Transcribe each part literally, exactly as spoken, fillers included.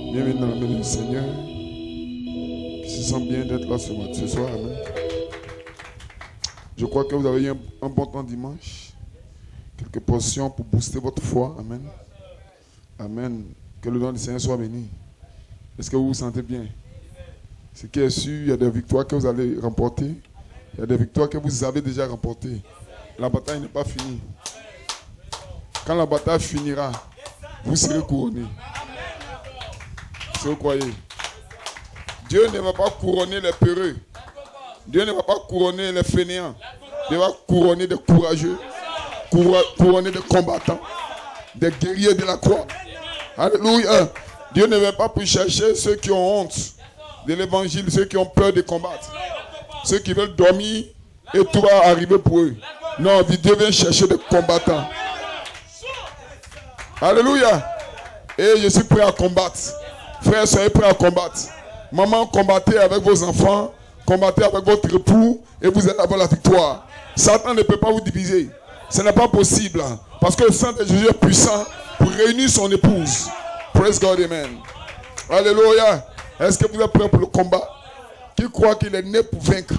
Bienvenue dans la maison du Seigneur. Qui se sent bien d'être là ce, ce soir. Amen. Je crois que vous avez eu un, un bon temps dimanche. Quelques portions pour booster votre foi. Amen. Amen. Que le nom du Seigneur soit béni. Est-ce que vous vous sentez bien? Ce qui est sûr, il y a des victoires que vous allez remporter. Il y a des victoires que vous avez déjà remportées. La bataille n'est pas finie. Quand la bataille finira, vous serez couronnés. Si vous croyez. Dieu ne va pas couronner les peureux. Dieu ne va pas couronner les fainéants. Dieu va couronner des courageux, couronner des combattants, des guerriers de la croix. Alléluia. Dieu ne va pas pour chercher ceux qui ont honte de l'évangile, ceux qui ont peur de combattre, ceux qui veulent dormir et tout va arriver pour eux. Non, Dieu vient chercher des combattants. Alléluia. Et je suis prêt à combattre. Frères, soyez prêts à combattre. Maman, combattez avec vos enfants, combattez avec votre époux et vous allez avoir la victoire. Satan ne peut pas vous diviser. Ce n'est pas possible. Parce que le sang de Jésus est puissant pour réunir son épouse. Praise God, amen. Alléluia. Est-ce que vous êtes prêts pour le combat? Qui croit qu'il est né pour vaincre?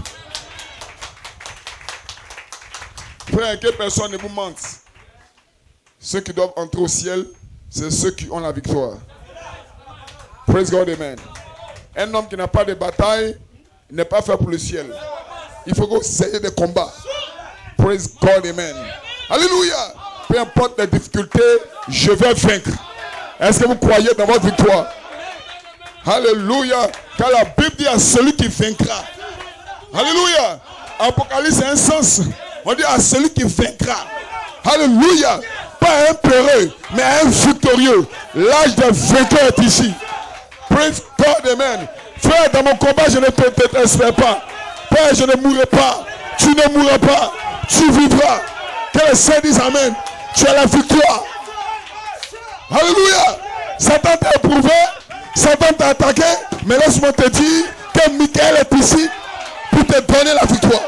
Frère, que personne ne vous mente. Ceux qui doivent entrer au ciel, c'est ceux qui ont la victoire. Praise God, amen. Un homme qui n'a pas de bataille n'est pas fait pour le ciel. Il faut que vous ayez des combats. Praise God, amen. Alléluia. Peu importe les difficultés, je vais vaincre. Est-ce que vous croyez dans votre victoire? Alléluia. Car la Bible dit à celui qui vaincra. Alléluia. Apocalypse a un sens. On dit à celui qui vaincra. Alléluia. Pas un peureux, mais un victorieux. L'âge de vainqueur est ici. Praise God, amen. Frère, dans mon combat, je ne te détesterai pas. Père, je ne mourrai pas. Tu ne mourras pas. Tu vivras. Que le Seigneur dise amen. Tu as la victoire. Alléluia. Satan t'a éprouvé. Satan t'a attaqué. Mais laisse-moi te dire que Michael est ici pour te donner la victoire.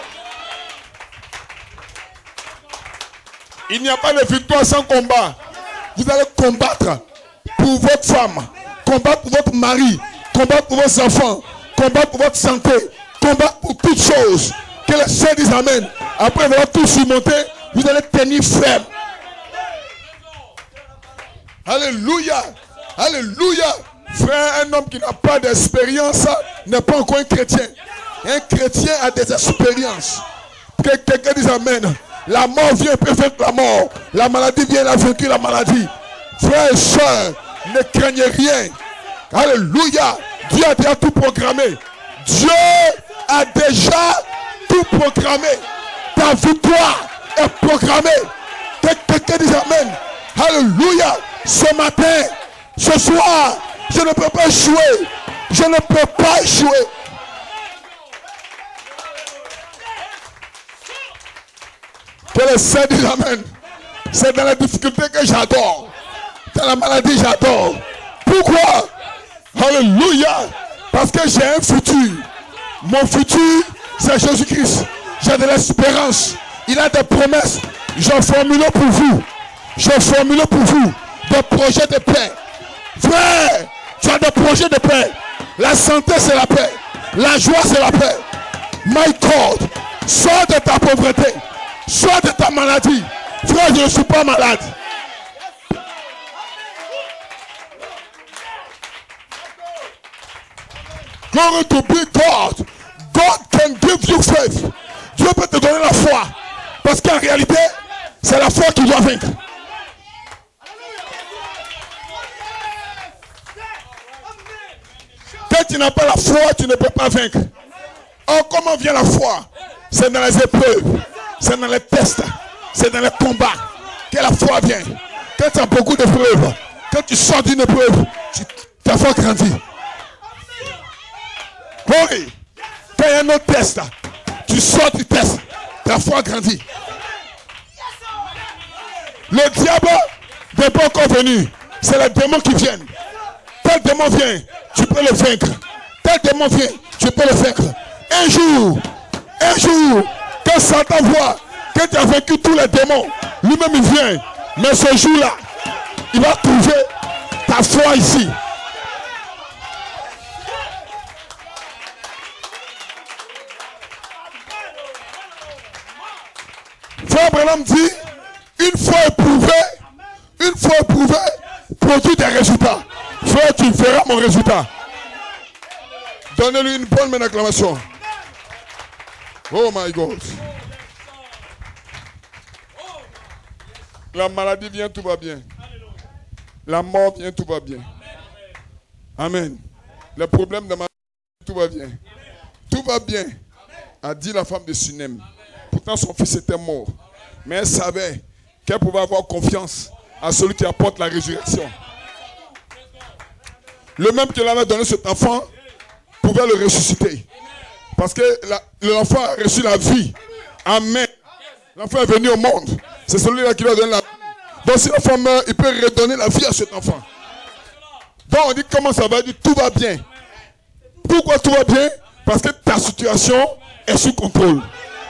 Il n'y a pas de victoire sans combat. Vous allez combattre pour votre femme, combattre pour votre mari, combattre pour vos enfants, combattre pour votre santé, combattre pour toutes choses. Que le Seigneur dise amen. Après avoir tout surmonté, vous allez tenir ferme. Alléluia. Alléluia. Frère, un homme qui n'a pas d'expérience n'est pas encore un chrétien. Un chrétien a des expériences. Que quelqu'un dise amen. La mort vient pour vaincre la mort. La maladie vient, elle a vaincu la maladie. Frères et sœurs, ne craignez rien. Alléluia. Dieu a déjà tout programmé. Dieu a déjà tout programmé. Ta victoire est programmée. Quelqu'un dit amen. Alléluia. Ce matin, ce soir, je ne peux pas échouer. Je ne peux pas échouer. Que le Seigneur dise amen. C'est dans la difficulté que j'adore. Dans la maladie, j'adore. Pourquoi? Alléluia. Parce que j'ai un futur. Mon futur, c'est Jésus-Christ. J'ai de l'espérance. Il a des promesses. Je formule pour vous. Je formule pour vous des projets de paix. Frère, tu as des projets de paix. La santé, c'est la paix. La joie, c'est la paix. My God, sors de ta pauvreté. Sors de ta maladie. Frère, je ne suis pas malade. Glory to be God. God can give you faith. Dieu peut te donner la foi. Parce qu'en réalité, c'est la foi qui doit vaincre. Quand tu n'as pas la foi, tu ne peux pas vaincre. Or, comment vient la foi? C'est dans les épreuves. C'est dans les tests, c'est dans les combats que la foi vient. Quand tu as beaucoup d'épreuves, quand tu sors d'une épreuve, tu, ta foi grandit. Oui. Quand il y a un autre test, tu sors du test, ta foi grandit. Le diable n'est pas encore venu. C'est les démons qui viennent. Tel démon vient, tu peux le vaincre. Tel démon vient, tu peux le vaincre. Un jour, un jour, quand Satan voit que tu as vaincu tous les démons, lui-même il vient. Mais ce jour-là, il va trouver ta foi ici. l'homme dit, une fois éprouvé, une fois éprouvé, produit des résultats. Frère, tu verras mon résultat. Donnez-lui une bonne main d'acclamation. Oh my God. La maladie vient, tout va bien. La mort vient, tout va bien. Amen. Les problèmes de ma vie, tout va bien. Tout va bien, a dit la femme de Sunem. Pourtant, son fils était mort. Mais elle savait qu'elle pouvait avoir confiance à celui qui apporte la résurrection. Le même qui l'avait donné cet enfant pouvait le ressusciter. Parce que l'enfant a reçu la vie. Amen. L'enfant est venu au monde. C'est celui-là qui lui a donné la vie. Donc si l'enfant meurt, il peut redonner la vie à cet enfant. Donc on dit comment ça va, il dit tout va bien. Pourquoi tout va bien? Parce que ta situation est sous contrôle.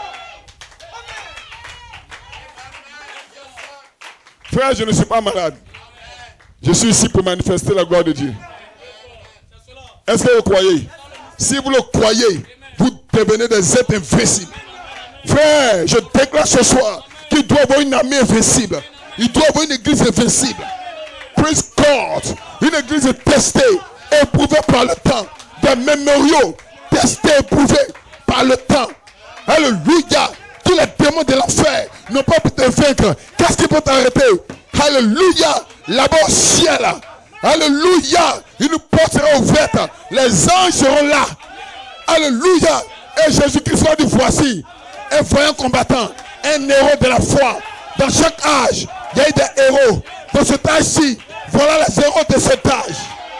Frère, je ne suis pas malade. Je suis ici pour manifester la gloire de Dieu. Est-ce que vous croyez? Si vous le croyez, vous devenez des êtres invincibles. Frère, je déclare ce soir qu'il doit avoir une armée invincible. Il doit avoir une église invincible. Praise God. Une église testée, éprouvée par le temps. Des mémoriaux testés, éprouvés par le temps. Alléluia. Tous les démons de l'enfer n'ont pas pu te vaincre. Qu'est-ce qui peut t'arrêter? Alléluia. Là-bas au ciel. Alléluia. Une porte sera ouverte. Les anges seront là. Alléluia. Et Jésus-Christ va dire voici un voyant combattant, un héros de la foi. Dans chaque âge, il y a eu des héros. Dans cet âge-ci, voilà les héros de cet âge.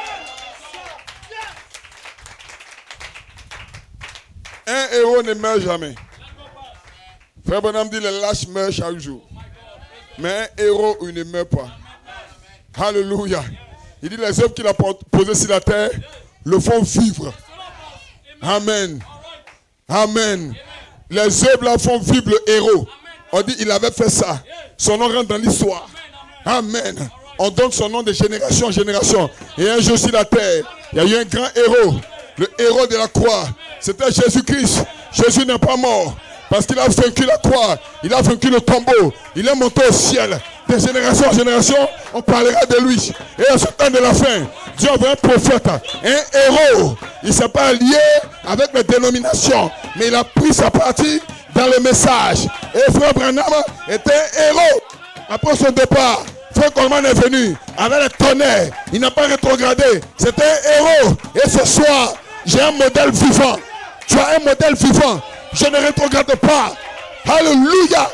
Un héros ne meurt jamais. Frère Bonhomme dit les lâches meurent chaque jour. Mais un héros, il ne meurt pas. Alléluia. Il dit les œuvres qu'il a posées sur la terre le font vivre. Amen. Amen. Les œuvres là font vivre le héros. On dit il avait fait ça. Son nom rentre dans l'histoire. Amen. On donne son nom de génération en génération. Et un jour sur la terre, il y a eu un grand héros. Le héros de la croix. C'était Jésus-Christ. Jésus n'est pas mort. Parce qu'il a vaincu la croix. Il a vaincu le tombeau. Il est monté au ciel. De génération en génération, on parlera de lui. Et à ce temps de la fin, Dieu envoie un prophète, un héros. Il ne s'est pas lié avec les dénominations, mais il a pris sa partie dans le message. Et Frère Branham était un héros. Après son départ, Frère Coleman est venu avec le tonnerre. Il n'a pas rétrogradé. C'était un héros. Et ce soir, j'ai un modèle vivant. Tu as un modèle vivant. Je ne rétrograde pas. Alléluia.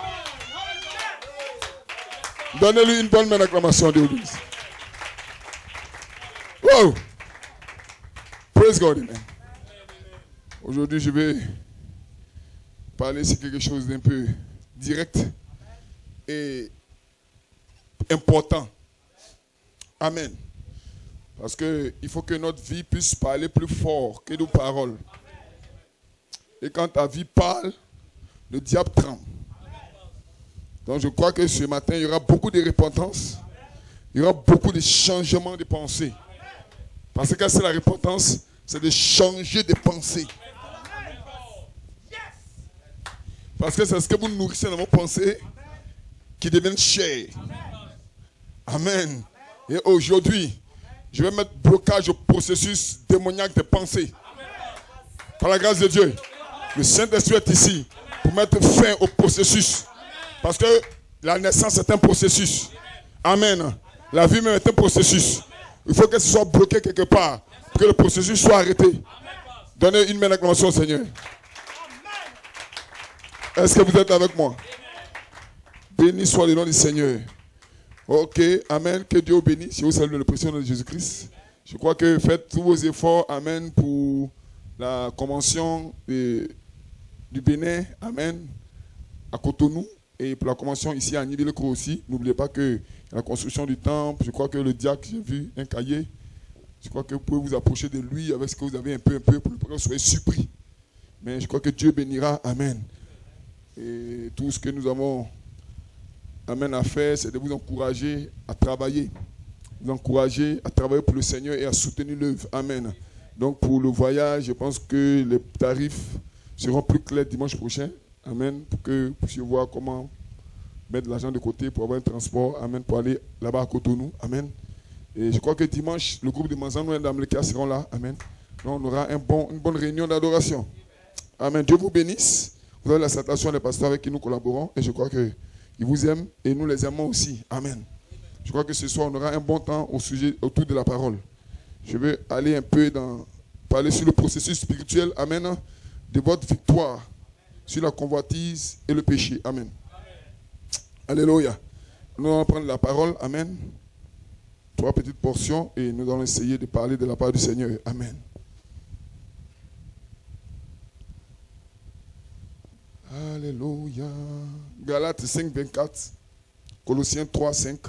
Donnez-lui une bonne main d'acclamation de l'église. Wow. Praise God, amen. Aujourd'hui, je vais parler sur quelque chose d'un peu direct et important. Amen. Parce qu'il faut que notre vie puisse parler plus fort que nos paroles. Et quand ta vie parle, le diable tremble. Donc je crois que ce matin, il y aura beaucoup de repentance. Il y aura beaucoup de changements de pensée. Parce que c'est la repentance, c'est de changer de pensée. Parce que c'est ce que vous nourrissez dans vos pensées qui deviennent chères. Amen. Et aujourd'hui, je vais mettre blocage au processus démoniaque de pensée. Par la grâce de Dieu, le Saint-Esprit est ici pour mettre fin au processus. Parce que la naissance est un processus. Amen. La vie même est un processus. Il faut que ce soit bloqué quelque part pour que le processus soit arrêté. Donnez une main d'acclamation au Seigneur. Est-ce que vous êtes avec moi? Béni soit le nom du Seigneur. Ok, amen. Que Dieu vous bénisse. Je vous salue le précieux nom de Jésus-Christ. Je crois que faites tous vos efforts, amen, pour la convention de, du Bénin, amen, à Cotonou. Et pour la convention ici à Nivileko aussi, n'oubliez pas que la construction du temple, je crois que le diacre, j'ai vu un cahier, je crois que vous pouvez vous approcher de lui avec ce que vous avez un peu, un peu, pour que vous soyez surpris. Mais je crois que Dieu bénira, amen. Et tout ce que nous avons, amen, à faire, c'est de vous encourager à travailler. Vous encourager à travailler pour le Seigneur et à soutenir l'œuvre, amen. Donc pour le voyage, je pense que les tarifs seront plus clairs dimanche prochain. Amen. Pour que vous puissiez voir comment mettre de l'argent de côté pour avoir un transport, amen, pour aller là-bas à Cotonou, amen. Et je crois que dimanche, le groupe de Manzanou et d'Amlekia seront là, amen. Donc on aura un bon, une bonne réunion d'adoration. Amen. Dieu vous bénisse. Vous avez la salutation des pasteurs avec qui nous collaborons et je crois qu'ils vous aiment et nous les aimons aussi. Amen. Je crois que ce soir, on aura un bon temps au sujet, autour de la parole. Je vais aller un peu dans, parler sur le processus spirituel, amen, de votre victoire sur la convoitise et le péché. Amen. Alléluia. Nous allons prendre la parole. Amen. Trois petites portions et nous allons essayer de parler de la part du Seigneur. Amen. Alléluia. Galates cinq, vingt-quatre. Colossiens trois, cinq.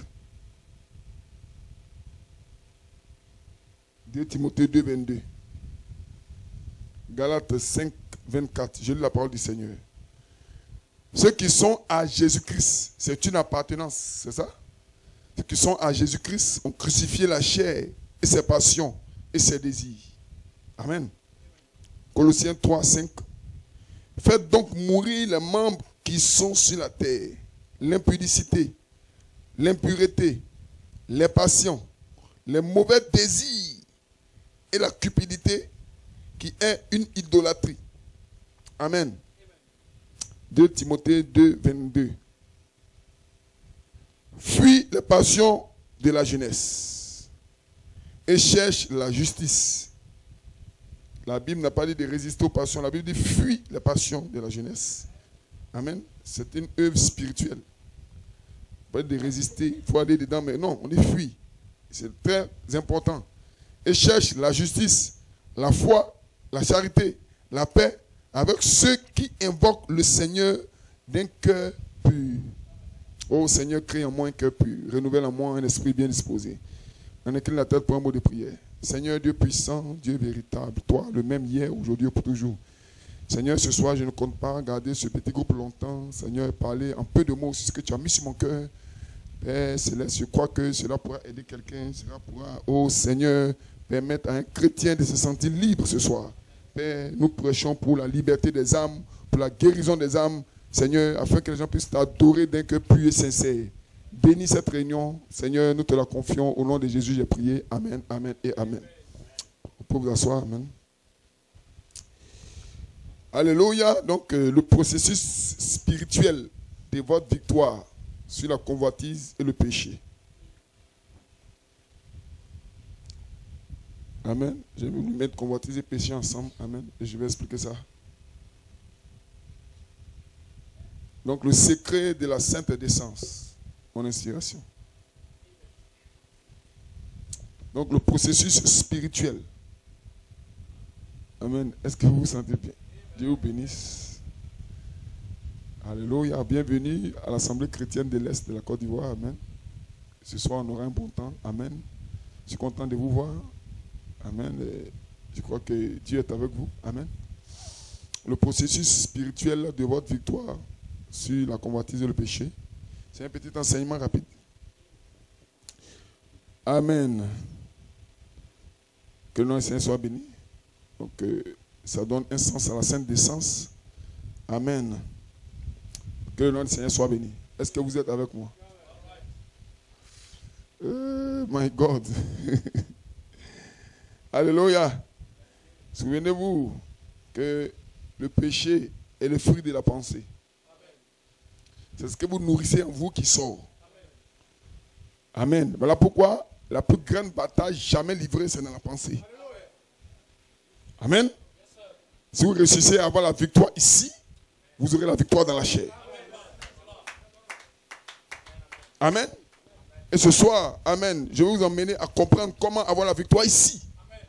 deux Timothée deux, vingt-deux. Galates cinq, vingt-quatre. Je lis la parole du Seigneur. Ceux qui sont à Jésus-Christ, c'est une appartenance, c'est ça? Ceux qui sont à Jésus-Christ ont crucifié la chair et ses passions et ses désirs. Amen. Colossiens trois, cinq. Faites donc mourir les membres qui sont sur la terre. L'impudicité, l'impureté, les passions, les mauvais désirs et la cupidité qui est une idolâtrie. Amen. deux Timothée deux, vingt-deux. Fuis les passions de la jeunesse et cherche la justice. La Bible n'a pas dit de résister aux passions. La Bible dit fuis les passions de la jeunesse. Amen. C'est une œuvre spirituelle. Pas de résister, il faut aller dedans, mais non, on dit fuis. C'est très important. Et cherche la justice, la foi, la charité, la paix avec ceux qui invoquent le Seigneur d'un cœur pur. Oh Seigneur, crée en moi un cœur pur, renouvelle en moi un esprit bien disposé. On incline la tête pour un mot de prière. Seigneur Dieu puissant, Dieu véritable, toi le même hier, aujourd'hui et pour toujours. Seigneur, ce soir, je ne compte pas garder ce petit groupe longtemps. Seigneur, parler en peu de mots sur ce que tu as mis sur mon cœur. Père Céleste, je crois que cela pourra aider quelqu'un. Cela pourra, oh Seigneur, permettre à un chrétien de se sentir libre ce soir. Père, nous prêchons pour la liberté des âmes, pour la guérison des âmes, Seigneur, afin que les gens puissent t'adorer d'un cœur pur et sincère. Bénis cette réunion. Seigneur, nous te la confions. Au nom de Jésus, j'ai prié. Amen, amen et amen. Vous pouvez vous asseoir. Amen. Alléluia. Donc, euh, le processus spirituel de votre victoire sur la convoitise et le péché. Amen. Je vais vous mettre convoitise et péché ensemble. Amen. Et je vais expliquer ça. Donc, le secret de la sainte décence. Mon inspiration. Donc, le processus spirituel. Amen. Est-ce que vous vous sentez bien? Dieu vous bénisse. Alléluia. Bienvenue à l'Assemblée chrétienne de l'Est de la Côte d'Ivoire. Amen. Ce soir, on aura un bon temps. Amen. Je suis content de vous voir. Amen. Et je crois que Dieu est avec vous. Amen. Le processus spirituel de votre victoire sur la convoitise et le péché. C'est un petit enseignement rapide. Amen. Que le nom du Seigneur soit béni. Donc, euh, ça donne un sens à la sainte décence. Amen. Que le nom du Seigneur soit béni. Est-ce que vous êtes avec moi? Oh my God. Alléluia. Souvenez-vous que le péché est le fruit de la pensée. C'est ce que vous nourrissez en vous qui sort. Amen. Voilà pourquoi la plus grande bataille jamais livrée, c'est dans la pensée. Amen. Si vous réussissez à avoir la victoire ici, vous aurez la victoire dans la chair. Amen. Et ce soir, amen, je vais vous emmener à comprendre comment avoir la victoire ici.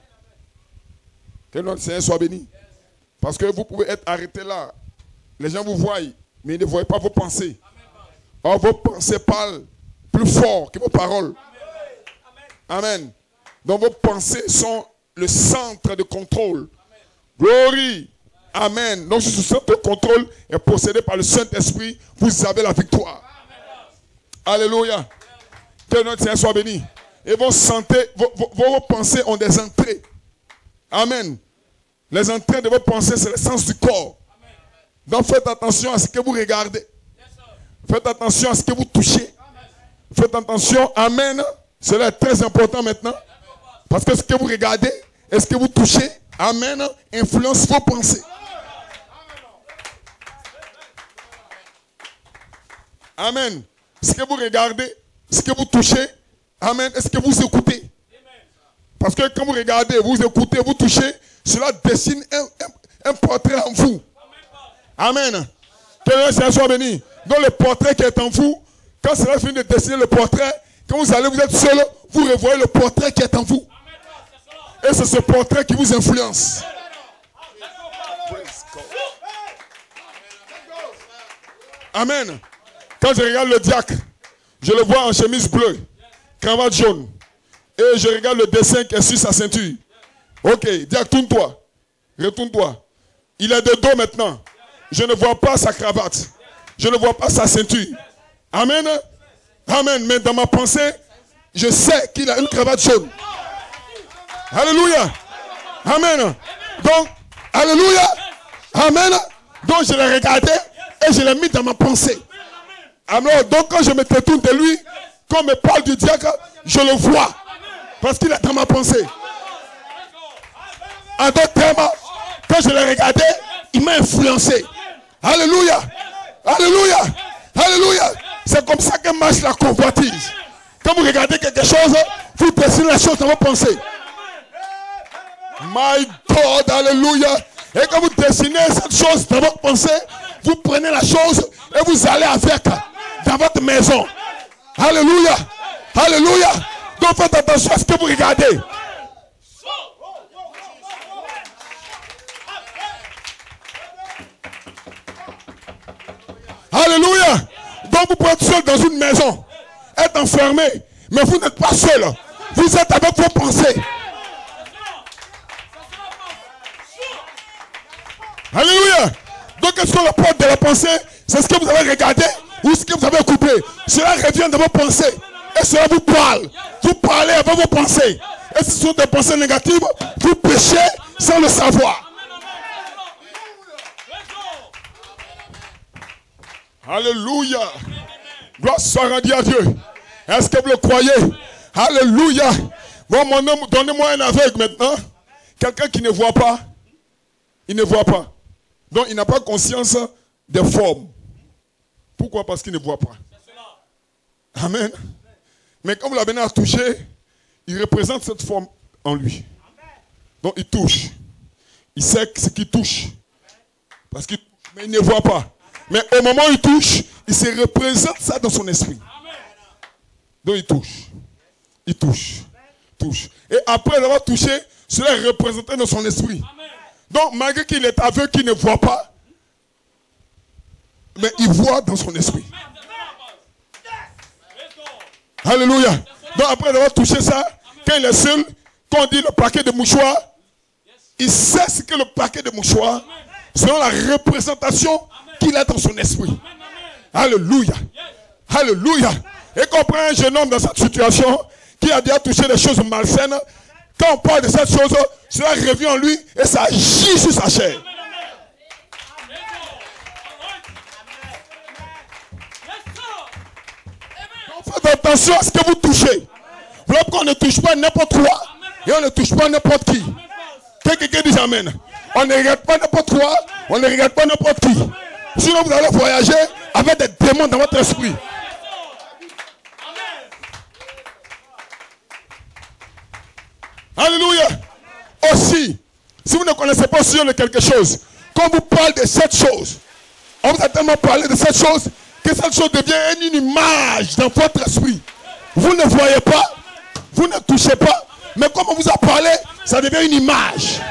Que notre Seigneur soit béni. Parce que vous pouvez être arrêté là. Les gens vous voient, mais ils ne voient pas vos pensées. Or, vos pensées parlent plus fort que vos paroles. Amen. Donc, vos pensées sont le centre de contrôle. Glory. Amen. Donc, ce centre de contrôle est possédé par le Saint-Esprit. Vous avez la victoire. Alléluia. Que notre Seigneur soit béni. Et vos, santé, vos, vos, vos pensées ont des entrées. Amen. Les entrées de vos pensées, c'est le sens du corps. Donc, faites attention à ce que vous regardez. Faites attention à ce que vous touchez. Faites attention. Amen. Cela est très important maintenant. Parce que ce que vous regardez et ce que vous touchez, amen, influence vos pensées. Amen. Ce que vous regardez, ce que vous touchez, amen, est-ce que vous écoutez? Parce que quand vous regardez, vous écoutez, vous touchez, cela dessine un, un, un portrait en vous. Amen. Que le Seigneur soit béni. Donc le portrait qui est en vous, quand cela finit de dessiner le portrait, quand vous allez, vous êtes seul, vous revoyez le portrait qui est en vous. Et c'est ce portrait qui vous influence. Amen. Quand je regarde le diacre, je le vois en chemise bleue, cravate jaune. Et je regarde le dessin qui est sur sa ceinture. Ok, diacre, tourne-toi. Retourne-toi. Il est de dos maintenant. Je ne vois pas sa cravate. Je ne vois pas sa ceinture. Amen. Amen. Mais dans ma pensée, je sais qu'il a une cravate jaune. Alléluia. Amen. Donc, alléluia. Amen. Donc je l'ai regardé et je l'ai mis dans ma pensée. Alors, donc quand je me détourne de lui, quand on me parle du diacre, je le vois. Parce qu'il est dans ma pensée. En d'autres termes, quand je l'ai regardé, il m'a influencé. Alléluia. Alléluia. Alléluia. C'est comme ça que marche la convoitise. Quand vous regardez quelque chose, vous dessinez la chose dans vos pensées. My God, alléluia. Et quand vous dessinez cette chose dans votre pensée, vous prenez la chose et vous allez avec dans votre maison. Alléluia. Alléluia. Donc faites attention à ce que vous regardez. Alléluia. Donc vous pouvez être seul dans une maison, être enfermé, mais vous n'êtes pas seul. Vous êtes avec vos pensées. Alléluia. Donc qu'est-ce qu'on apporte de la pensée? C'est ce que vous avez regardé ou ce que vous avez écouté. Cela revient dans vos pensées. Et cela vous parle. Vous parlez avec vos pensées. Et si ce sont des pensées négatives, vous péchez sans le savoir. Alléluia. Gloire soit rendue à Dieu. Est-ce que vous le croyez? Alléluia. Bon, mon homme, donnez-moi un aveugle maintenant. Quelqu'un qui ne voit pas. Il ne voit pas. Donc il n'a pas conscience des formes. Pourquoi? Parce qu'il ne voit pas. Amen. Mais quand vous l'avez à toucher, il représente cette forme en lui. Donc il touche. Il sait ce qu'il touche. Parce qu'il mais il ne voit pas. Mais au moment où il touche, il se représente ça dans son esprit. Donc il touche. Il touche. Touche. Et après avoir touché, cela est représenté dans son esprit. Donc malgré qu'il est aveugle, qu'il ne voit pas, mais il voit dans son esprit. Alléluia. Donc après avoir touché ça, quand il est seul, quand on dit le paquet de mouchoirs, il sait ce que le paquet de mouchoirs, selon la représentation qu'il a dans son esprit. Alléluia. Alléluia. Et qu'on prend un jeune homme dans cette situation, qui a déjà touché des choses malsaines, quand on parle de cette chose, cela revient en lui et ça agit sur sa chair. Faites attention à ce que vous touchez. Voilà pourquoi on ne touche pas n'importe quoi et on ne touche pas n'importe qui. Que quelqu'un dise amen. On ne regarde pas n'importe quoi, on ne regarde pas n'importe qui. Sinon vous allez voyager avec des démons dans votre esprit. Alléluia. Aussi, si vous ne connaissez pas sur de quelque chose, quand vous parlez de cette chose, on vous a tellement parlé de cette chose que cette chose devient une image dans votre esprit. Vous ne voyez pas, vous ne touchez pas, mais comme on vous a parlé, ça devient une image.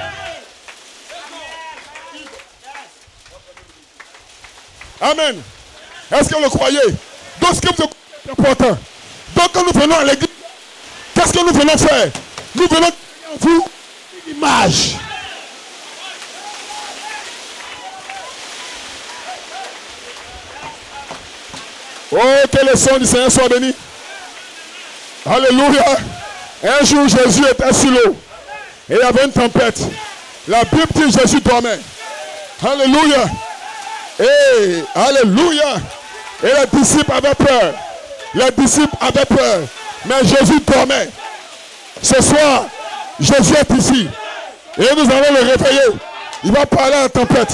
Amen. Est-ce que vous le croyez? Donc ce que vous est important. Donc quand nous venons à l'église, qu'est-ce que nous venons faire? Nous venons à vous une image. Oh, que le son du Seigneur soit béni. Alléluia. Un jour, Jésus était sur l'eau. Et il y avait une tempête. La Bible dit que Jésus dormait. Alléluia. Et Alléluia. Et les disciples avaient peur. Les disciples avaient peur. Mais Jésus dormait. Ce soir, Jésus est ici. Et nous allons le réveiller. Il va parler à la tempête.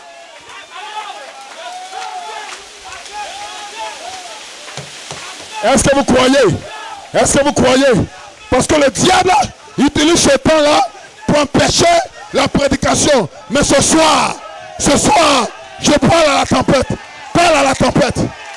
Est-ce que vous croyez? Est-ce que vous croyez? Parce que le diable utilise ce temps-là pour empêcher la prédication. Mais ce soir, ce soir, je parle à la tempête. Parle à la tempête.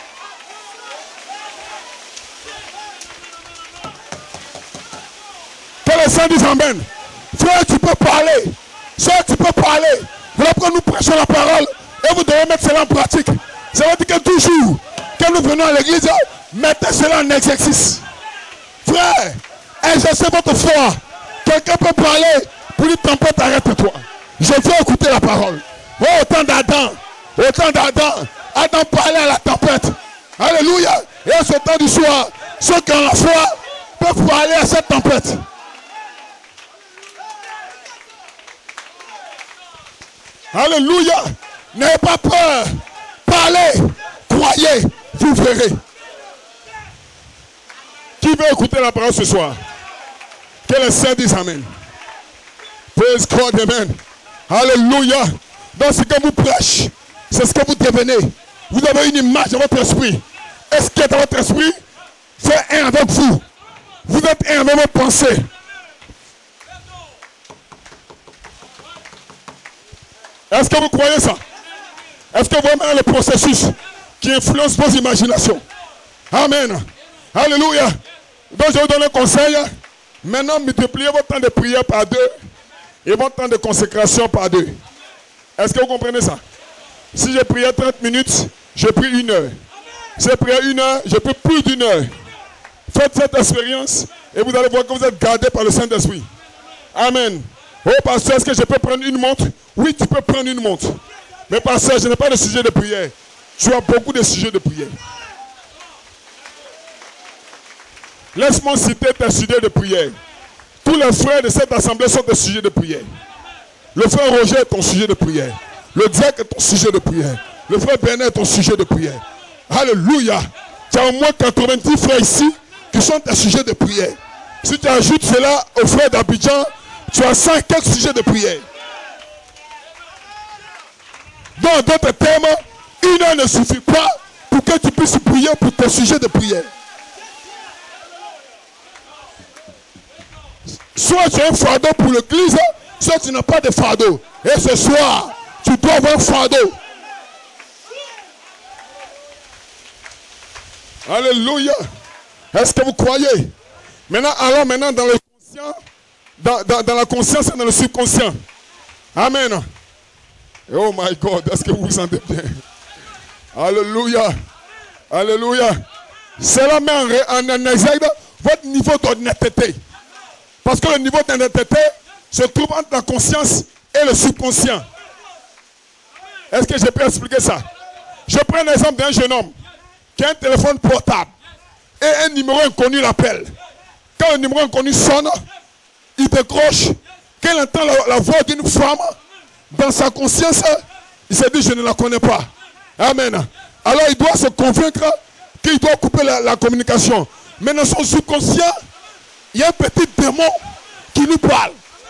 Que les saints disent amen. Frère, tu peux parler. Frère, tu peux parler. Voilà pourquoi nous prêchons la parole et vous devez mettre cela en pratique. Ça veut dire que toujours que nous venons à l'église, mettez cela en exercice. Frère, exercez votre foi. Quelqu'un peut parler pour une tempête, arrête-toi. Je veux écouter la parole. Oh, autant d'Adam, autant d'Adam. Adam parlait à la tempête. Alléluia. Et à ce temps du soir, ceux qui ont la foi peuvent parler à cette tempête. Alléluia. N'ayez pas peur. Parlez. Croyez. Vous verrez. Qui veut écouter la parole ce soir? Que les saints disent amen. Praise God, amen. Alléluia. Donc ce que vous prêchez, c'est ce que vous devenez. Vous avez une image dans votre esprit. Est-ce qu'il est dans votre esprit? C'est un avec vous. Vous êtes un avec vos pensées. Est-ce que vous croyez ça? Est-ce que vous aimez le processus qui influence vos imaginations? Amen. Alléluia. Donc je vous donne un conseil. Maintenant, multipliez votre temps de prière par deux et votre temps de consécration par deux. Est-ce que vous comprenez ça? Si j'ai prié trente minutes, j'ai pris une heure. Si j'ai prié une heure, j'ai pris plus d'une heure. Faites cette expérience et vous allez voir que vous êtes gardé par le Saint-Esprit. Amen. Oh pasteur, est-ce que je peux prendre une montre? Oui, tu peux prendre une montre. Mais pasteur, je n'ai pas de sujet de prière. Tu as beaucoup de sujets de prière. Laisse-moi citer tes sujets de prière. Tous les frères de cette assemblée sont des sujets de prière. Le frère Roger est ton sujet de prière. Le diacre est ton sujet de prière. Le frère Bernard est ton sujet de prière. Alléluia. Tu as au moins quatre-vingt-dix frères ici qui sont tes sujets de prière. Si tu ajoutes cela aux frères d'Abidjan, tu as cent et quelques sujets de prière. Dans d'autres termes, une heure ne suffit pas pour que tu puisses prier pour tes sujets de prière. Soit tu as un fardeau pour l'église, soit tu n'as pas de fardeau. Et ce soir, tu dois avoir un fardeau. Alléluia. Est-ce que vous croyez? Maintenant, allons maintenant dans le conscient, dans, dans, dans la conscience et dans le subconscient. Amen. Oh my God, est-ce que vous vous sentez bien? Alléluia. Alléluia. Cela met en, en, en exergue votre niveau d'honnêteté. Parce que le niveau d'honnêteté se trouve entre la conscience et le subconscient. Est-ce que je peux expliquer ça? Je prends l'exemple d'un jeune homme qui a un téléphone portable et un numéro inconnu l'appelle. Quand le numéro inconnu sonne, il décroche. Quand il entend la, la voix d'une femme, dans sa conscience, il se dit je ne la connais pas. Amen. Alors il doit se convaincre qu'il doit couper la, la communication. Mais dans son subconscient, il y a un petit démon qui lui parle.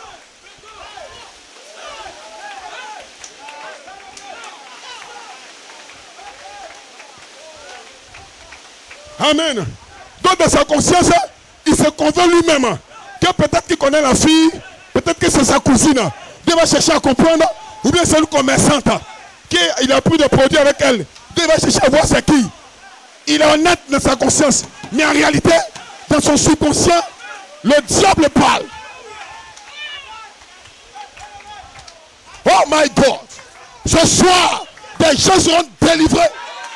Amen. Donc dans sa conscience, il se convainc lui-même que peut-être qu'il connaît la fille, peut-être que c'est sa cousine. Il va chercher à comprendre, ou bien c'est une commerçante qu'il a pris de produits avec elle. Il va chercher à voir c'est qui. Il est honnête dans sa conscience. Mais en réalité, dans son subconscient, le diable parle. Oh my God. Ce soir, des gens seront délivrés.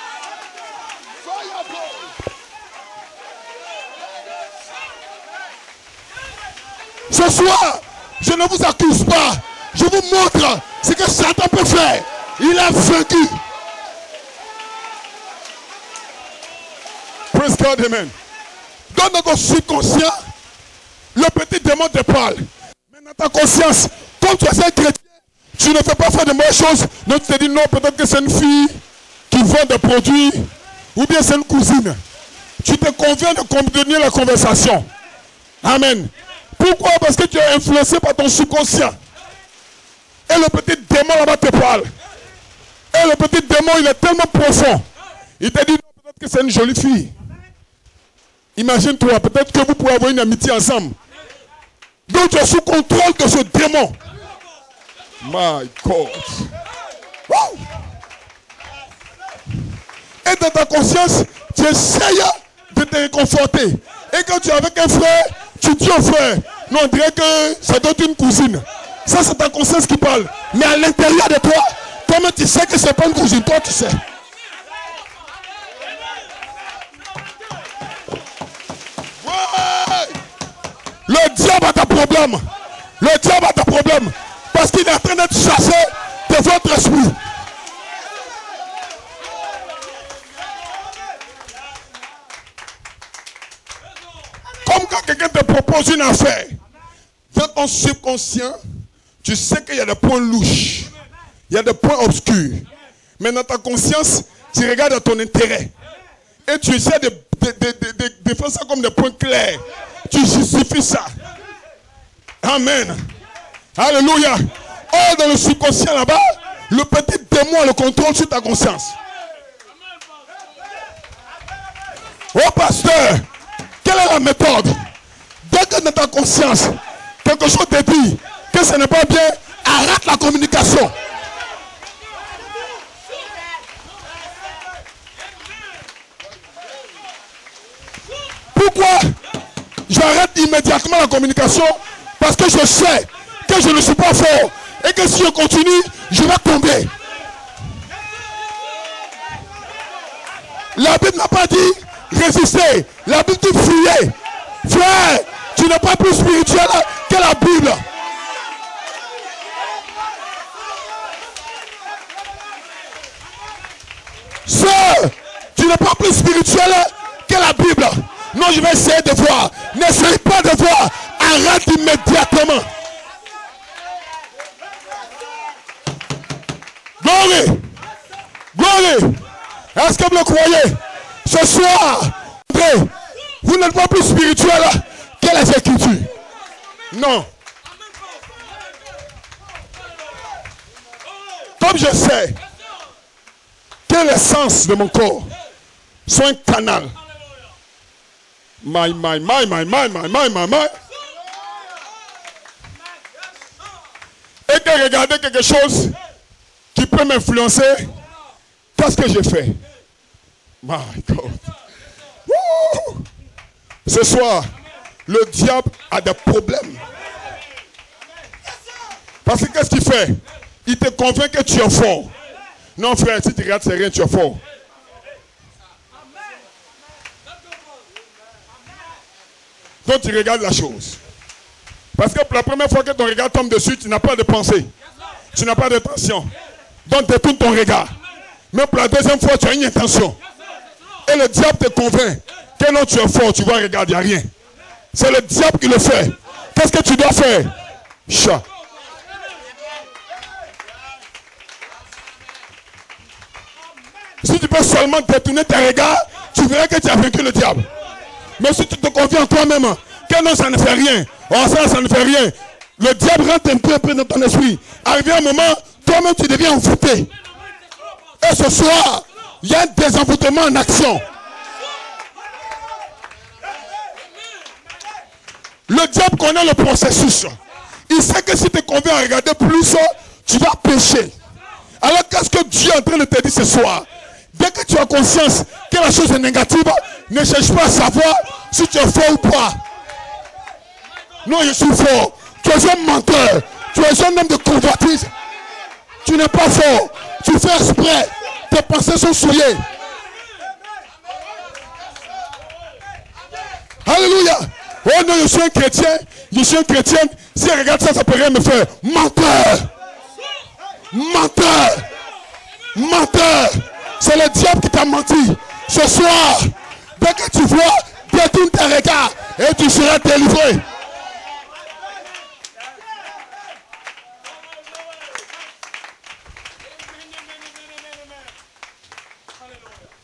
Ce soir, je ne vous accuse pas. Je vous montre ce que Satan peut faire. Il a vaincu. Praise God, amen. Dans notre subconscient, le petit démon te parle. Mais dans ta conscience, comme tu es un chrétien, tu ne fais pas faire de mauvaises choses. Donc tu te dis non, peut-être que c'est une fille qui vend des produits. ou bien c'est une cousine, tu te conviens de continuer la conversation. Amen. Pourquoi? Parce que tu es influencé par ton subconscient. Et le petit démon là-bas te parle. Et le petit démon, il est tellement profond. Il te dit, non, peut-être que c'est une jolie fille. Imagine-toi, peut-être que vous pouvez avoir une amitié ensemble. Donc tu es sous contrôle de ce démon. My God. Wow. Et dans ta conscience, tu essayes de te réconforter. Et quand tu es avec un frère, tu dis au frère, non, on dirait que ça doit être une cousine. Ça, c'est ta conscience qui parle. Mais à l'intérieur de toi, toi-même, tu sais que ce n'est pas une cousine. Toi, tu sais. Ouais. Le diable a ta problème. Le diable a ta problème. Parce qu'il est en train de te chasser de votre esprit. Comme quand quelqu'un te propose une affaire, dans ton subconscient, tu sais qu'il y a des points louches, il y a des points obscurs. Mais dans ta conscience, tu regardes à ton intérêt. Et tu essaies de, de, de, de, de, de faire ça comme des points clairs. Tu justifies ça. Amen. Alléluia. Or, dans le subconscient là-bas, le petit démon a le contrôle sur ta conscience. Oh pasteur, quelle est la méthode? Dès que dans ta conscience, quelque chose te dit que ce n'est pas bien, arrête la communication. Pourquoi j'arrête immédiatement la communication? Parce que je sais que je ne suis pas fort et que si je continue, je vais tomber. La Bible n'a pas dit résister. La Bible dit fuyez. Frère, tu n'es pas plus spirituel que la Bible. Sœur, tu n'es pas plus spirituel que la Bible. Non, je vais essayer de voir. N'essaye pas de voir. Arrête immédiatement. Glory. Glory. Est-ce que vous le croyez? Ce soir, vous n'êtes pas plus spirituel que les Écritures. Non. Comme je sais que les sens de mon corps sont un canal. My, my, my, my, my, my, my, my, my. Et que regarder quelque chose qui peut m'influencer, qu'est-ce que j'ai fait? My God. Woo! Ce soir, le diable a des problèmes. Parce que qu'est-ce qu'il fait? Il te convainc que tu es fort. Non frère, si tu regardes, c'est rien, tu es fort. Donc tu regardes la chose. Parce que pour la première fois que ton regard tombe dessus, tu n'as pas de pensée. Tu n'as pas d'intention. Donc tu tournes ton regard. Mais pour la deuxième fois, tu as une intention. Et le diable te convainc que non, tu es fort, tu vas regarder, il n'y a rien. C'est le diable qui le fait. Qu'est-ce que tu dois faire? Chat. Si tu peux seulement détourner tes regards, tu verras que tu as vaincu le diable. Mais si tu te confies en toi-même, que non, ça ne fait rien. Oh, ça, ça ne fait rien. Le diable rentre un peu, un peu dans ton esprit. Arrivé un moment, toi-même, tu deviens envoûté. Et ce soir, il y a un désenvoûtement en action. Le diable connaît le processus. Il sait que si tu te conviens à regarder plus, tu vas pécher. Alors qu'est-ce que Dieu est en train de te dire ce soir? Dès que tu as conscience que la chose est négative, ne cherche pas à savoir si tu es fort ou pas. Non, je suis fort. Tu es un menteur. Tu es un homme de convoitise. Tu n'es pas fort. Tu fais exprès. Tes pensées sont souillées. Alléluia. Oh non, je suis un chrétien. Je suis un chrétien. Si je regarde ça, ça peut rien me faire. Menteur. Menteur. Menteur. C'est le diable qui t'a menti. Ce soir, dès que tu vois, détourne tes regards et tu seras délivré.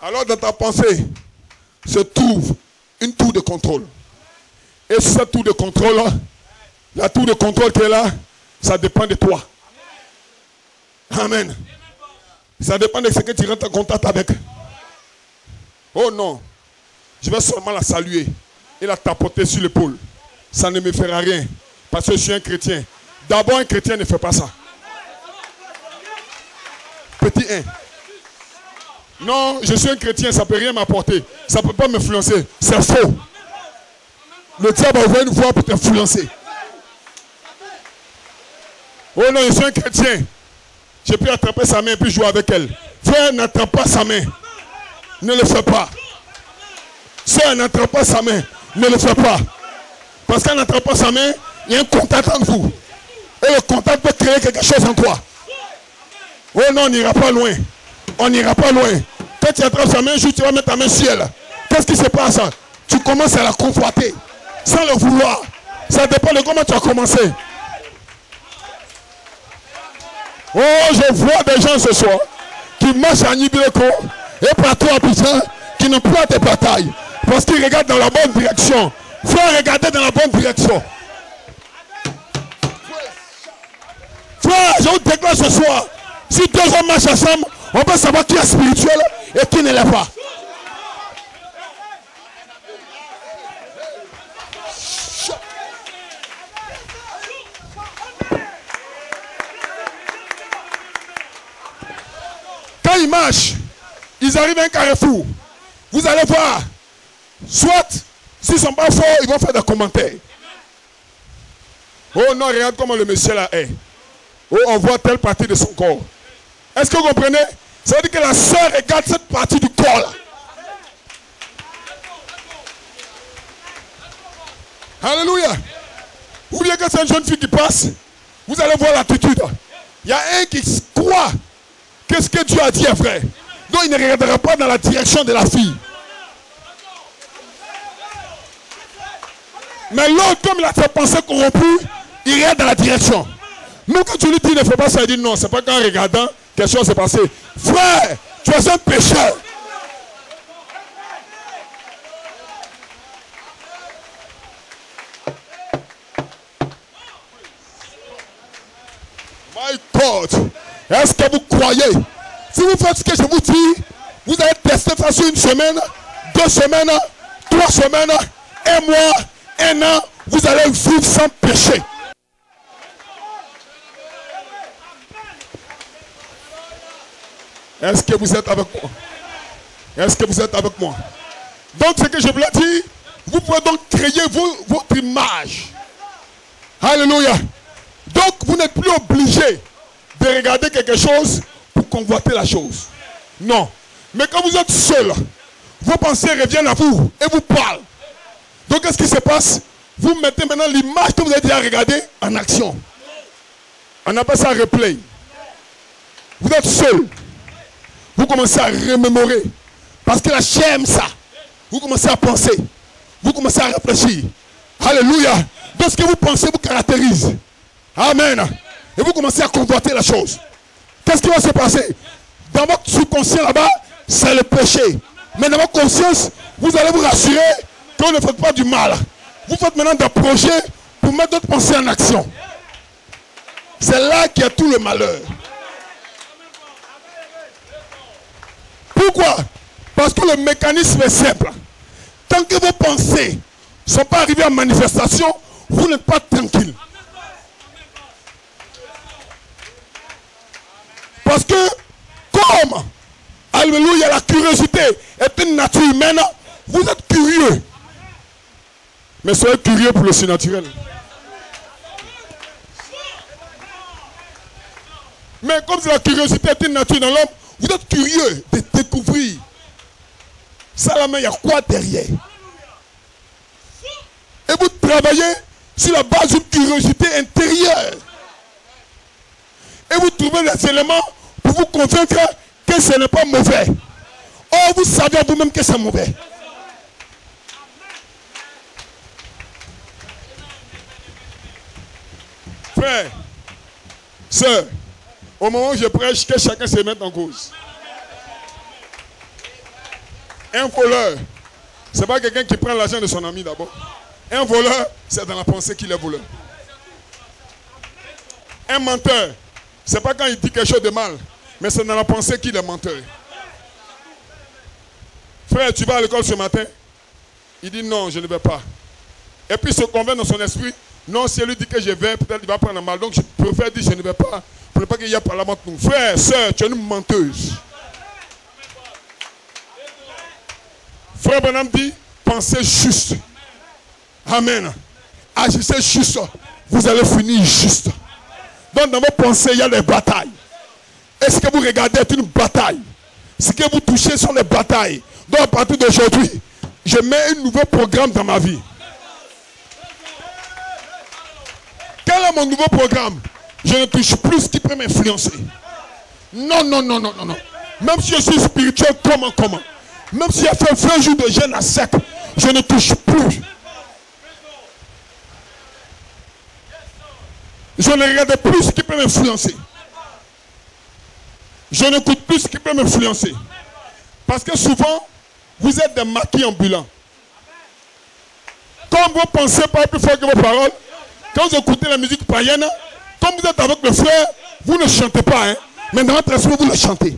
Alors dans ta pensée se trouve une tour de contrôle. Et cette tour de contrôle, la tour de contrôle qui est là, ça dépend de toi. Amen. Ça dépend de ce que tu rentres en contact avec. Oh non, je vais seulement la saluer et la tapoter sur l'épaule. Ça ne me fera rien parce que je suis un chrétien. D'abord, un chrétien ne fait pas ça. Petit un. Non, je suis un chrétien, ça ne peut rien m'apporter. Ça ne peut pas m'influencer. C'est faux. Le diable va ouvrir une voie pour t'influencer. Oh non, je suis un chrétien. Je peux attraper sa main et puis jouer avec elle. Frère, n'attrape pas sa main. Ne le fais pas. Sœur, n'attrape pas sa main. Ne le fais pas. Parce qu'en n'attrapant sa main, il y a un contact entre vous. Et le contact peut créer quelque chose en toi. Oh non, on n'ira pas loin. On n'ira pas loin. Quand tu attrapes sa main, juste tu vas mettre ta main sur elle. Qu'est-ce qui se passe? Tu commences à la convoiter. Sans le vouloir. Ça dépend de comment tu as commencé. Oh, je vois des gens ce soir qui marchent à Nibileko et partout à Abidjan qui n'ont pas de bataille. Parce qu'ils regardent dans la bonne direction. Il faut regarder dans la bonne direction. Frère, je vous déclare ce soir, si deux hommes marchent ensemble, on peut savoir qui est spirituel et qui ne l'est pas. Quand ils marchent, ils arrivent à un carrefour. Vous allez voir, soit s'ils ne sont pas forts, ils vont faire des commentaires. Oh non, regarde comment le monsieur là est. Oh, on voit telle partie de son corps. Est-ce que vous comprenez? Ça veut dire que la sœur regarde cette partie du corps là. Alléluia. Ou bien que c'est une jeune fille qui passe, vous allez voir l'attitude. Il y a un qui croit que ce que Dieu a dit est vrai. Donc il ne regardera pas dans la direction de la fille. Mais l'autre, comme il a ses pensées corrompues, il regarde dans la direction. Mais quand tu lui dis ne fais pas ça, il dit non, c'est pas qu'en regardant, quelque chose s'est passé. Frère, tu es un pécheur. My God, est-ce que vous croyez? Si vous faites ce que je vous dis, vous allez tester ça sur une semaine, deux semaines, trois semaines, un mois, un an, vous allez vivre sans péché. Est-ce que vous êtes avec moi? Est-ce que vous êtes avec moi? Donc ce que je voulais dire, vous pouvez donc créer vos, votre image. Alléluia. Donc vous n'êtes plus obligé de regarder quelque chose pour convoiter la chose. Non. Mais quand vous êtes seul, vos pensées reviennent à vous et vous parlent. Donc qu'est-ce qui se passe? Vous mettez maintenant l'image que vous avez déjà regardée en action. On appelle ça replay. Vous êtes seul. Vous commencez à remémorer. Parce que la chair aime ça. Vous commencez à penser. Vous commencez à réfléchir. Alléluia. Donc ce que vous pensez vous caractérise. Amen. Et vous commencez à convoiter la chose. Qu'est-ce qui va se passer? Dans votre subconscient là-bas, c'est le péché. Mais dans votre conscience, vous allez vous rassurer que vous ne faites pas du mal. Vous faites maintenant des projets pour mettre votre pensée en action. C'est là qu'il y a tout le malheur. Pourquoi? Parce que le mécanisme est simple. Tant que vos pensées ne sont pas arrivées en manifestation, vous n'êtes pas tranquille. Parce que comme, alléluia, la curiosité est une nature humaine, vous êtes curieux. Mais soyez curieux pour le surnaturel. Mais comme la curiosité est une nature dans l'homme, vous êtes curieux de découvrir. Ça là, mais il y a quoi derrière? Et vous travaillez sur la base d'une curiosité intérieure. Et vous trouvez les éléments pour vous convaincre que ce n'est pas mauvais. Or, vous savez vous-même que c'est mauvais. Frère, sœur, au moment où je prêche, que chacun se mette en cause. Un voleur, c'est pas quelqu'un qui prend l'argent de son ami d'abord. Un voleur, c'est dans la pensée qu'il est voleur. Un menteur, c'est pas quand il dit quelque chose de mal, mais c'est dans la pensée qu'il est menteur. Frère, tu vas à l'école ce matin? Il dit non, je ne vais pas. Et puis il se convainc dans son esprit. Non, si elle lui dit que je vais, peut-être il va prendre mal. Donc je préfère dire je ne vais pas. Pour ne pas qu'il y ait parlement entre nous. Frère, soeur, tu es une menteuse. Frère Branham dit, pensez juste. Amen. Agissez juste. Vous allez finir juste. Donc dans vos pensées, il y a des batailles. Et ce que vous regardez est une bataille. Ce que vous touchez sont des batailles. Donc à partir d'aujourd'hui, je mets un nouveau programme dans ma vie. Quel est mon nouveau programme? Je ne touche plus ce qui peut m'influencer. Non, non, non, non, non, non. Même si je suis spirituel, comment, comment? Même si j'ai fait vingt jours de jeûne à sec, je ne touche plus. Je ne regarde plus ce qui peut m'influencer. Je n'écoute plus ce qui peut m'influencer. Parce que souvent, vous êtes des maquis ambulants. Comme vos pensées parlent plus fort que vos paroles, quand vous écoutez la musique païenne, comme vous êtes avec le frère, vous ne chantez pas, hein, mais dans votre esprit, vous le chantez.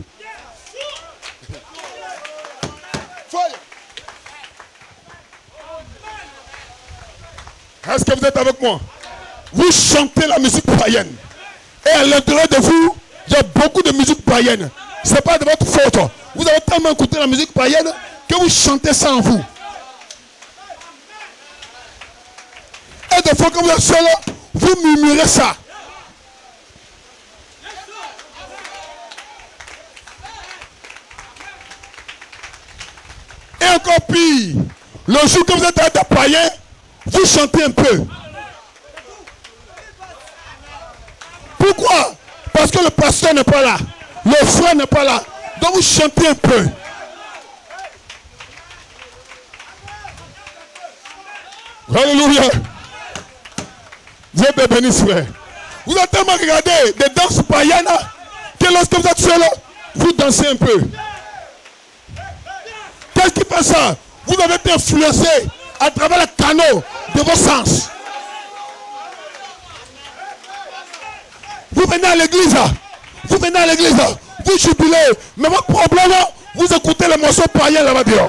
Est-ce que vous êtes avec moi? Vous chantez la musique païenne. Et à l'intérieur de vous, il y a beaucoup de musique païenne. Ce n'est pas de votre faute. Vous avez tellement écouté la musique païenne que vous chantez ça en vous. Et des fois, quand vous êtes seul, vous murmurez ça. Et encore pire, le jour que vous êtes avec des païens, vous chantez un peu. Pourquoi? Parce que le pasteur n'est pas là. Le frère n'est pas là. Donc vous chantez un peu. Alléluia. Vous êtes bénis, frère. Vous avez tellement regardé des danses païennes que lorsque vous êtes seul, vous dansez un peu. Qu'est-ce qui fait ça? Vous avez été influencé à travers le canot de vos sens. Vous venez à l'église, vous venez à l'église, vous jubilez, mais votre problème, vous écoutez les morceaux païens là-bas dehors.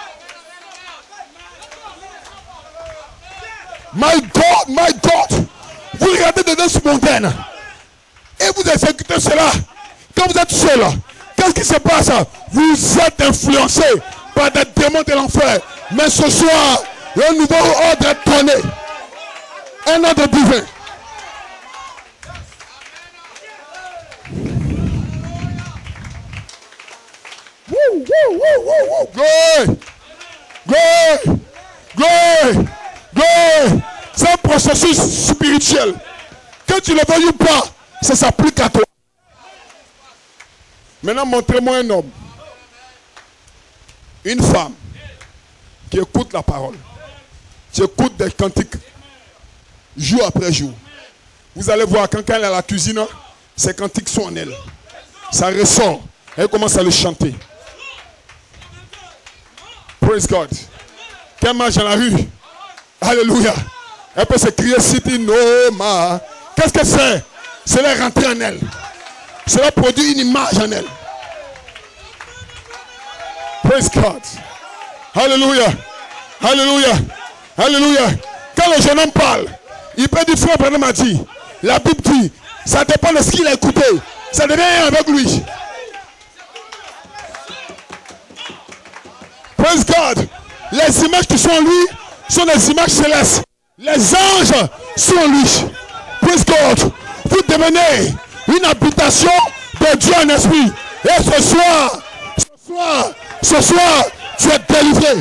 My God, my God, vous regardez des danses mondaines et vous exécutez cela. Quand vous êtes seul, qu'est-ce qui se passe? Vous êtes influencé par des démons de l'enfer. Mais ce soir, un nouveau ordre est donné. Un ordre divin. Woo, woo, woo, woo, woo. Glory, glory, glory, glory. C'est un processus spirituel. Que tu le veuilles ou pas, ça s'applique à toi. Maintenant, montrez-moi un homme, une femme qui écoute la parole, qui écoute des cantiques jour après jour. Vous allez voir, quand elle est à la cuisine, ces cantiques sont en elle. Ça ressort. Elle commence à le chanter. Praise God. Qu'elle marche dans la rue. Alléluia. Elle peut se crier City Noma. Qu'est-ce que c'est? C'est la rentrée en elle. C'est la produire une image en elle. Praise God. Alléluia. Alléluia. Alléluia. Quand le jeune homme parle, il peut dire, frère Branham m'a dit, la Bible dit, ça dépend de ce qu'il a écouté. Ça devient avec lui. Praise God. Les images qui sont en lui sont des images célestes. Les anges sont en lui. Praise God. Vous devenez une habitation de Dieu en esprit. Et ce soir, ce soir, ce soir, tu es délivré.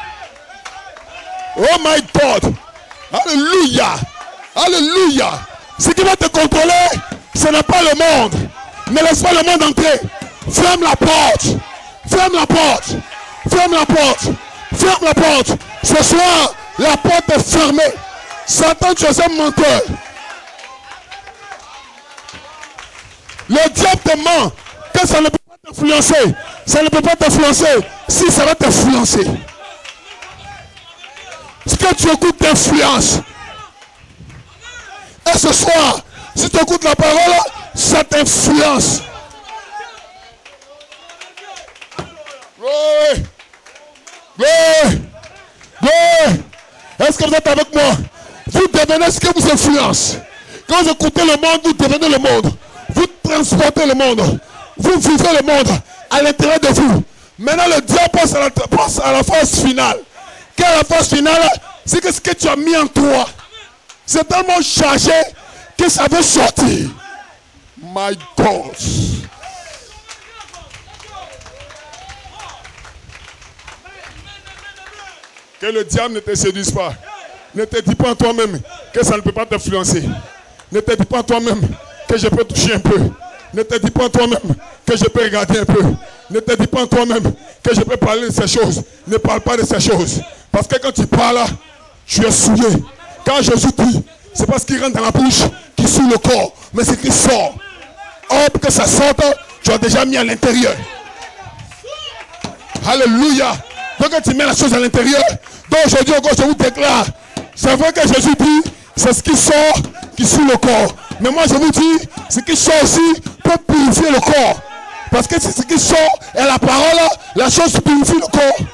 Oh my God. Alléluia. Alléluia. Ce qui va te contrôler, ce n'est pas le monde. Ne laisse pas le monde entrer. Ferme la porte. Ferme la porte. Ferme la porte. Ferme la porte. Ce soir, la porte est fermée. Satan, tu es un menteur. Le diable te ment que ça ne peut pas t'influencer. Ça ne peut pas t'influencer. si ça va t'influencer. Ce que tu écoutes t'influence. Et ce soir, si tu écoutes la parole, ça t'influence. Oui. Oui. Oui. Est-ce que vous êtes avec moi? Vous devenez ce que vous influence. Quand vous écoutez le monde, vous devenez le monde. Vous transportez le monde. Vous vivez le monde à l'intérieur de vous. Maintenant, le diable passe à la, passe à la phase finale. Quelle est la phase finale? C'est que ce que tu as mis en toi, c'est tellement chargé que ça veut sortir. My God. Que le diable ne te séduise pas. Ne te dis pas en toi-même que ça ne peut pas t'influencer. Ne te dis pas en toi-même que je peux toucher un peu. Ne te dis pas en toi-même que je peux regarder un peu. Ne te dis pas en toi-même que je peux parler de ces choses. Ne parle pas de ces choses. Parce que quand tu parles, tu es souillé. Quand Jésus dit, c'est parce qu'il rentre dans la bouche qu'il souille le corps. Mais c'est qu'il sort. Or, pour que ça sorte, tu as déjà mis à l'intérieur. Alléluia. Donc quand tu mets la chose à l'intérieur, donc aujourd'hui encore je vous déclare, c'est vrai que Jésus dit, c'est ce qui sort qui souille le corps. Mais moi je vous dis, ce qui sort aussi peut purifier le corps. Parce que c'est ce qui sort et la parole, la chose purifie le corps.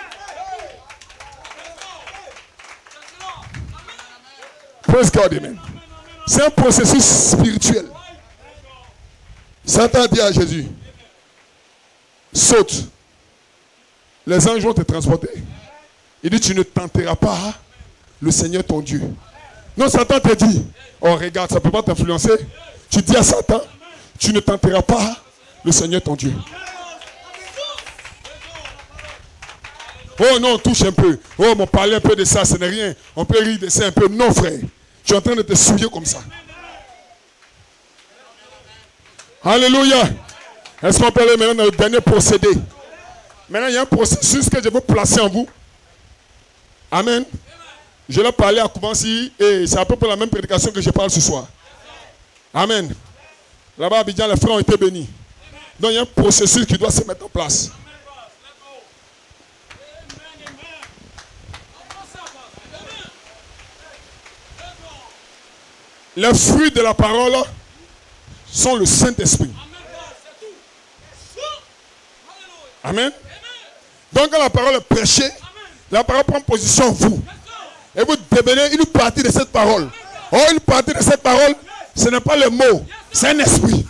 Praise God, amen. C'est un processus spirituel. Satan dit à Jésus, saute. Les anges vont te transporter. Il dit, tu ne tenteras pas le Seigneur ton Dieu. Non, Satan te dit, oh regarde, ça ne peut pas t'influencer. Tu dis à Satan, tu ne tenteras pas le Seigneur ton Dieu. Oh non, touche un peu. Oh, on parlait un peu de ça, ce n'est rien. On peut rire de ça un peu. Non, frère. Tu es en train de te souiller comme ça. Alléluia. Est-ce qu'on peut aller maintenant dans le dernier procédé? Maintenant, il y a un processus que je veux placer en vous. Amen. Je l'ai parlé à Koubansi et c'est à peu près la même prédication que je parle ce soir. Amen. Là-bas à Abidjan, les frères ont été bénis. Donc, il y a un processus qui doit se mettre en place. Les fruits de la parole sont le Saint-Esprit. Amen. Donc quand la parole est prêchée, la parole prend position en vous. Et vous devenez une partie de cette parole. Or, une partie de cette parole, ce n'est pas le mot, c'est un esprit.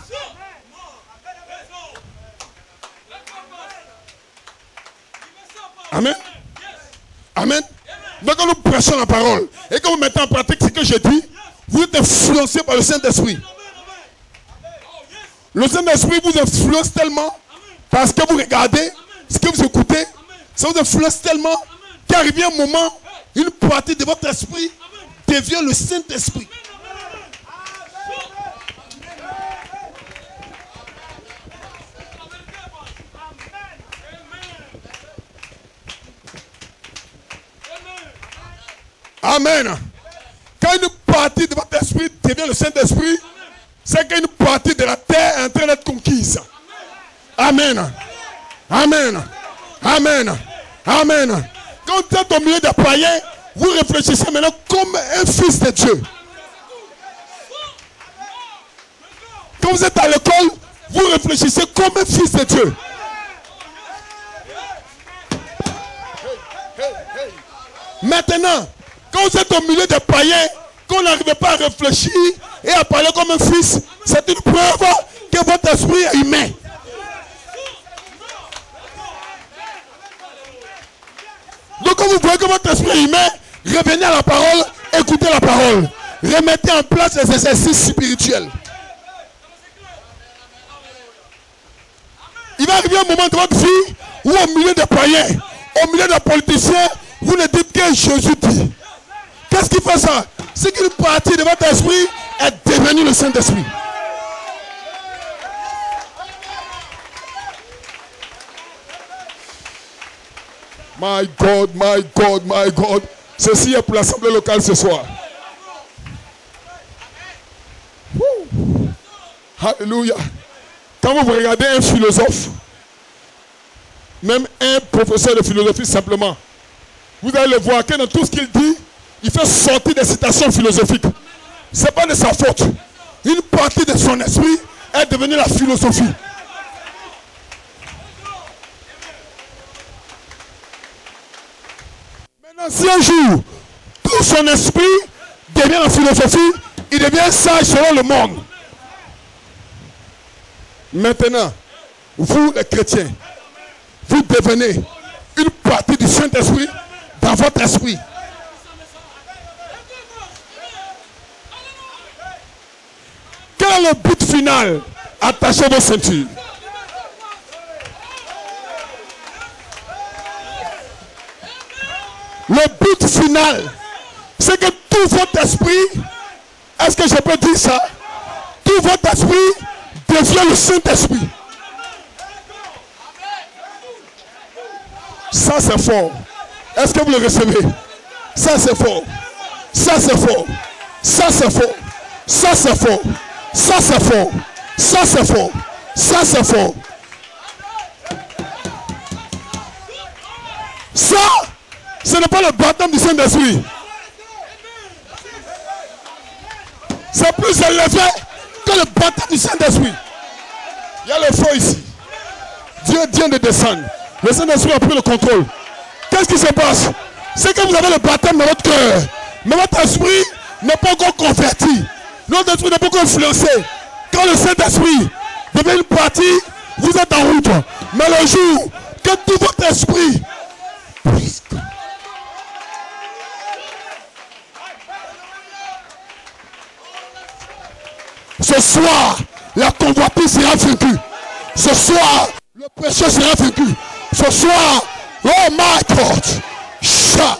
Amen. Amen. Donc quand nous prêchons la parole et que vous mettez en pratique ce que je dis, vous êtes influencé par le Saint-Esprit. Le Saint-Esprit vous influence tellement parce que vous regardez, ce que vous écoutez, ça vous influence tellement qu'arrive un moment, une partie de votre esprit devient le Saint-Esprit. Amen. Quand une partie de votre esprit devient le Saint-Esprit, c'est qu'une partie de la terre est en train d'être conquise. Amen. Amen. Amen. Amen. Quand vous êtes au milieu des païens, vous réfléchissez maintenant comme un fils de Dieu. Quand vous êtes à l'école, vous réfléchissez comme un fils de Dieu. Maintenant, quand vous êtes au milieu des païens, qu'on n'arrive pas à réfléchir et à parler comme un fils, c'est une preuve que votre esprit est humain. Donc quand vous voyez que votre esprit est humain, revenez à la parole, écoutez la parole. Remettez en place les exercices spirituels. Il va arriver un moment de votre vie où au milieu des païens, au milieu des politiciens, vous ne dites que Jésus dit. Qu'est-ce qui fait ça? C'est qu'une partie de votre esprit est devenue le Saint-Esprit. My God, my God, my God. Ceci est pour l'assemblée locale ce soir. Woo. Alléluia. Quand vous regardez un philosophe, même un professeur de philosophie simplement. Vous allez le voir que dans tout ce qu'il dit, il fait sortir des citations philosophiques. Ce n'est pas de sa faute. Une partie de son esprit est devenue la philosophie. Maintenant, si un jour, tout son esprit devient la philosophie, il devient sage selon le monde. Maintenant, vous les chrétiens, vous devenez une partie du Saint-Esprit dans votre esprit. Quel est le but final? Attachez vos ceintures. Le but final, c'est que tout votre esprit, est-ce que je peux dire ça? Tout votre esprit devient le Saint-Esprit. Ça c'est fort. Est-ce que vous le recevez? Ça c'est fort. Ça c'est fort. Ça c'est fort. Ça c'est fort. Ça c'est fort. Ça c'est fort. Ça c'est fort. Ça, ce n'est pas le baptême du Saint-Esprit. C'est plus élevé que le baptême du Saint-Esprit. Il y a le feu ici. Dieu vient de descendre. Le Saint-Esprit a pris le contrôle. Qu'est-ce qui se passe? C'est que vous avez le baptême dans votre cœur. Mais votre esprit n'est pas encore converti. Notre esprit n'est pas encore influencé. Quand le Saint-Esprit devient une partie, vous êtes en route. Mais le jour que tout votre esprit... Ce soir, la convoitise sera vaincue. Ce soir, le péché sera vaincu. Ce soir, oh my God, chat.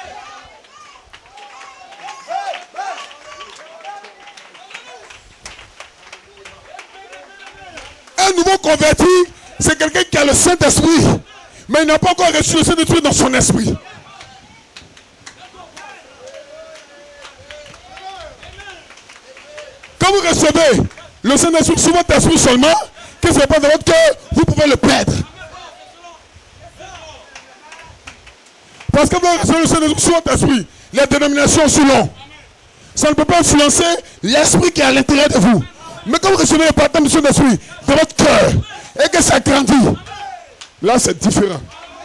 Un nouveau converti, c'est quelqu'un qui a le Saint-Esprit, mais il n'a pas encore reçu le Saint-Esprit dans son esprit. Quand vous recevez le Saint-Esprit sur votre esprit seulement, qu'est-ce qui se passe dans votre cœur? Vous pouvez le perdre. Parce que vous recevez le Saint-Esprit sur votre esprit, les dénominations sont longues. Ça ne peut pas influencer l'esprit qui est à l'intérieur de vous. Mais quand vous recevez le baptême du Saint-Esprit dans votre cœur et que ça grandit, là c'est différent.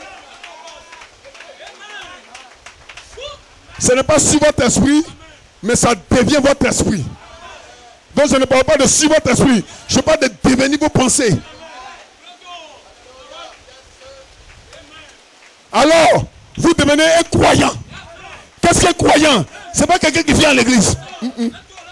Ce n'est pas sur votre esprit, mais ça devient votre esprit. Donc je ne parle pas de sur votre esprit, je parle de devenir vos pensées. Alors, vous devenez un croyant. Qu'est-ce qu'un croyant? Ce n'est pas quelqu'un qui vient à l'église. Mm-mm.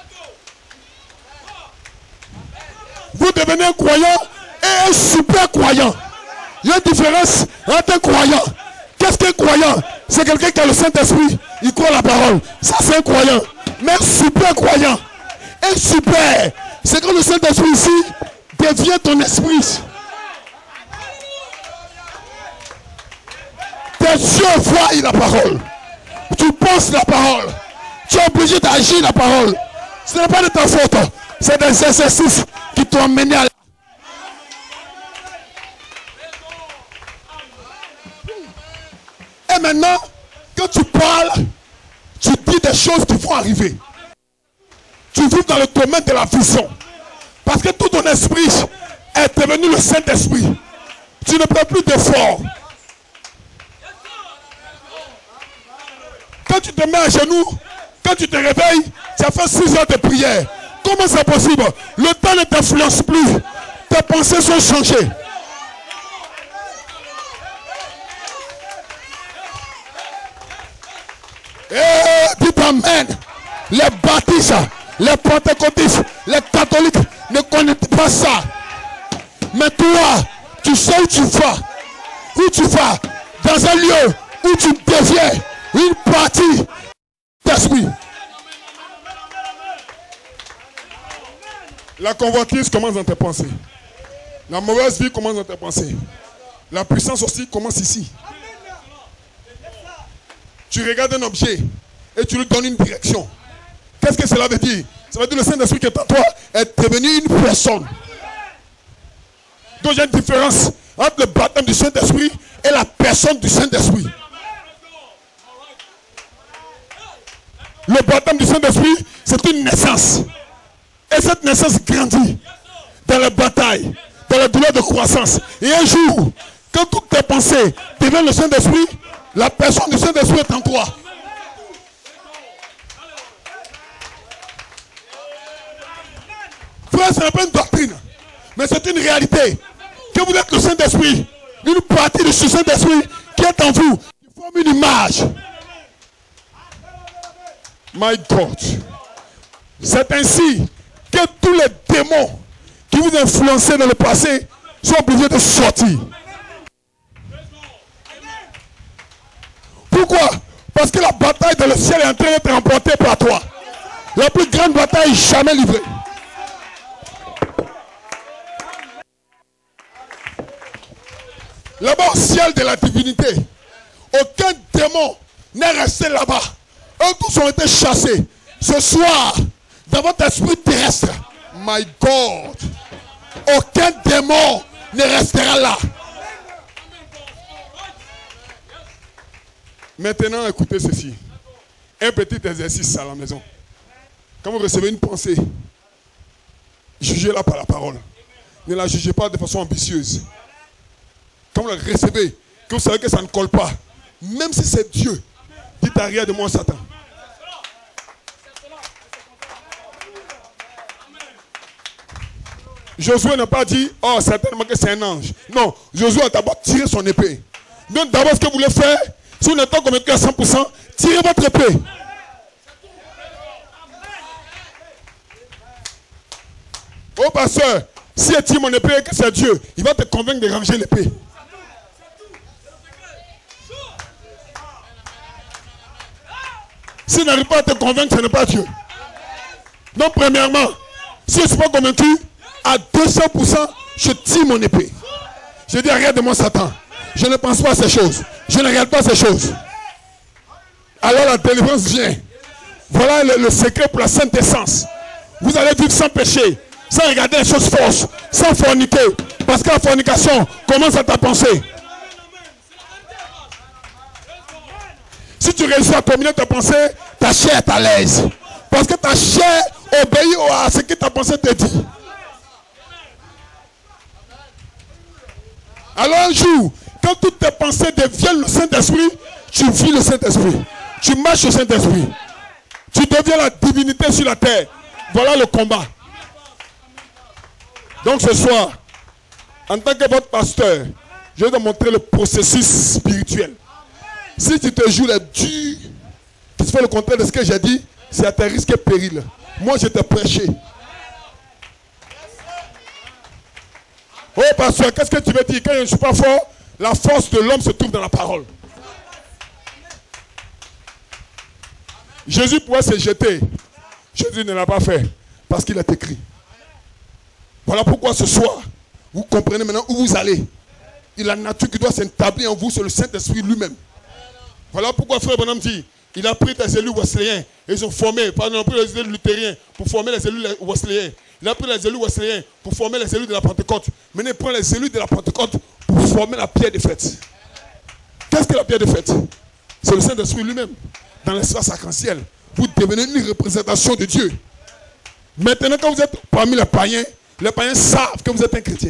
Vous devenez un croyant et un super croyant. Il y a une différence entre un croyant. Qu'est-ce qu'un croyant? C'est quelqu'un qui a le Saint-Esprit, il croit la parole. Ça c'est un croyant. Mais un super croyant, un super, c'est quand le Saint-Esprit ici devient ton esprit. Tes yeux voient la parole. Tu penses la parole. Tu es obligé d'agir la parole. Ce n'est pas de ta faute. C'est des exercices qui t'ont mené à la... Et maintenant, quand tu parles, tu dis des choses qui vont arriver. Tu vis dans le domaine de la vision. Parce que tout ton esprit est devenu le Saint-Esprit. Tu ne prends plus d'efforts. Quand tu te mets à genoux, quand tu te réveilles, tu as fait six heures de prière. Comment c'est possible? Le temps ne t'influence plus. Tes pensées sont changées. Et dites amen. Les baptistes, les pentecôtistes, les catholiques ne connaissent pas ça. Mais toi, tu sais où tu vas. Où tu vas? Dans un lieu où tu deviens une partie d'esprit. La convoitise commence dans tes pensées. La mauvaise vie commence dans tes pensées. La puissance aussi commence ici. Tu regardes un objet et tu lui donnes une direction. Qu'est-ce que cela veut dire? Ça veut dire que le Saint-Esprit qui est en toi est devenu une personne. Donc il y a une différence entre le baptême du Saint-Esprit et la personne du Saint-Esprit. Le baptême du Saint-Esprit, c'est une naissance. Et cette naissance grandit dans la bataille, dans la douleur de croissance. Et un jour, quand toutes tes pensées deviennent le Saint-Esprit, la personne du Saint-Esprit est en toi. Frère, ce n'est pas une doctrine, mais c'est une réalité. Que vous êtes le Saint-Esprit, une partie de ce Saint-Esprit qui est en vous, qui forme une image. My God. C'est ainsi que tous les démons qui vous influençaient dans le passé sont obligés de sortir. Pourquoi? Parce que la bataille dans le ciel est en train d'être remportée par toi. La plus grande bataille jamais livrée. Là-bas au ciel de la divinité, aucun démon n'est resté là-bas. Eux tous ont été chassés. Ce soir, dans votre esprit terrestre, My God. aucun démon ne restera là. Maintenant, écoutez ceci. Un petit exercice à la maison. Quand vous recevez une pensée, jugez-la par la parole. Ne la jugez pas de façon ambitieuse. Quand vous la recevez, que vous savez que ça ne colle pas, même si c'est Dieu, dites à rien de moi, Satan. Josué n'a pas dit, oh, certainement que c'est un ange. Non, Josué a d'abord tiré son épée. Donc d'abord, ce que vous voulez faire, si vous n'êtes pas convaincu à cent pour cent, tirez votre épée. Oh, pasteur, si elle tire mon épée et que c'est Dieu, il va te convaincre de ranger l'épée. S'il n'arrive pas à te convaincre, ce n'est pas Dieu. Donc, premièrement, si je ne suis pas convaincu, à deux cents pour cent, je tire mon épée. Je dis, regarde-moi Satan. Je ne pense pas à ces choses. Je ne regarde pas ces choses. Alors la délivrance vient. Voilà le, le secret pour la sainte essence. Vous allez vivre sans péché, sans regarder les choses fausses, sans forniquer. Parce que la fornication commence à ta pensée. Si tu réussis à terminer ta pensée, ta chair est à l'aise. Parce que ta chair obéit à ce que ta pensée te dit. Alors un jour, quand toutes tes pensées deviennent le Saint-Esprit, tu vis le Saint-Esprit. Tu marches au Saint-Esprit. Tu deviens la divinité sur la terre. Voilà le combat. Donc ce soir, en tant que votre pasteur, je vais te montrer le processus spirituel. Si tu te joues les durs, tu fais le contraire de ce que j'ai dit, c'est à tes risques et périls. Moi, je t'ai prêché. Oh, pasteur, qu'est-ce que tu veux dire? Quand je ne suis pas fort, la force de l'homme se trouve dans la parole. Jésus pouvait se jeter. Jésus ne l'a pas fait parce qu'il est écrit. Voilà pourquoi ce soir, vous comprenez maintenant où vous allez. Et la nature qui doit s'établir en vous, c'est le Saint-Esprit lui-même. Voilà pourquoi frère Branham dit, il a pris les élus wesléens et ils ont formé, pardon, il a pris les élus luthériens pour former les élus wesléens. Il a pris les élus wesléens pour former les élus de la Pentecôte. Maintenant, il prend les élus de la Pentecôte pour former la pierre de fête. Qu'est-ce que la pierre de fête? C'est le Saint-Esprit lui-même. Dans l'espace arc-en-ciel, vous devenez une représentation de Dieu. Maintenant, quand vous êtes parmi les païens, les païens savent que vous êtes un chrétien.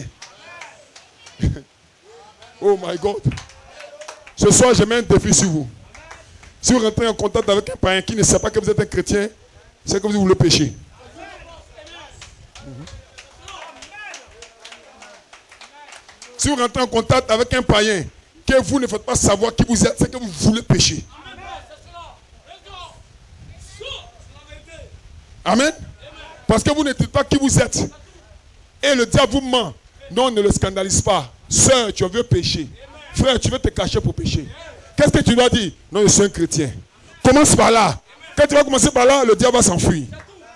Oh my God. Ce soir, je mets un défi sur vous. Si vous rentrez en contact avec un païen qui ne sait pas que vous êtes un chrétien, c'est que vous voulez pécher. Si vous rentrez en contact avec un païen que vous ne faites pas savoir qui vous êtes, c'est que vous voulez pécher. Amen. Parce que vous ne dites pas qui vous êtes. Et le diable vous ment. Non, ne le scandalise pas. Sœur, tu veux pécher. Frère, tu veux te cacher pour pécher. Qu'est-ce que tu dois dire? Non, je suis un chrétien. Commence par là. Quand tu vas commencer par là, le diable va s'enfuir.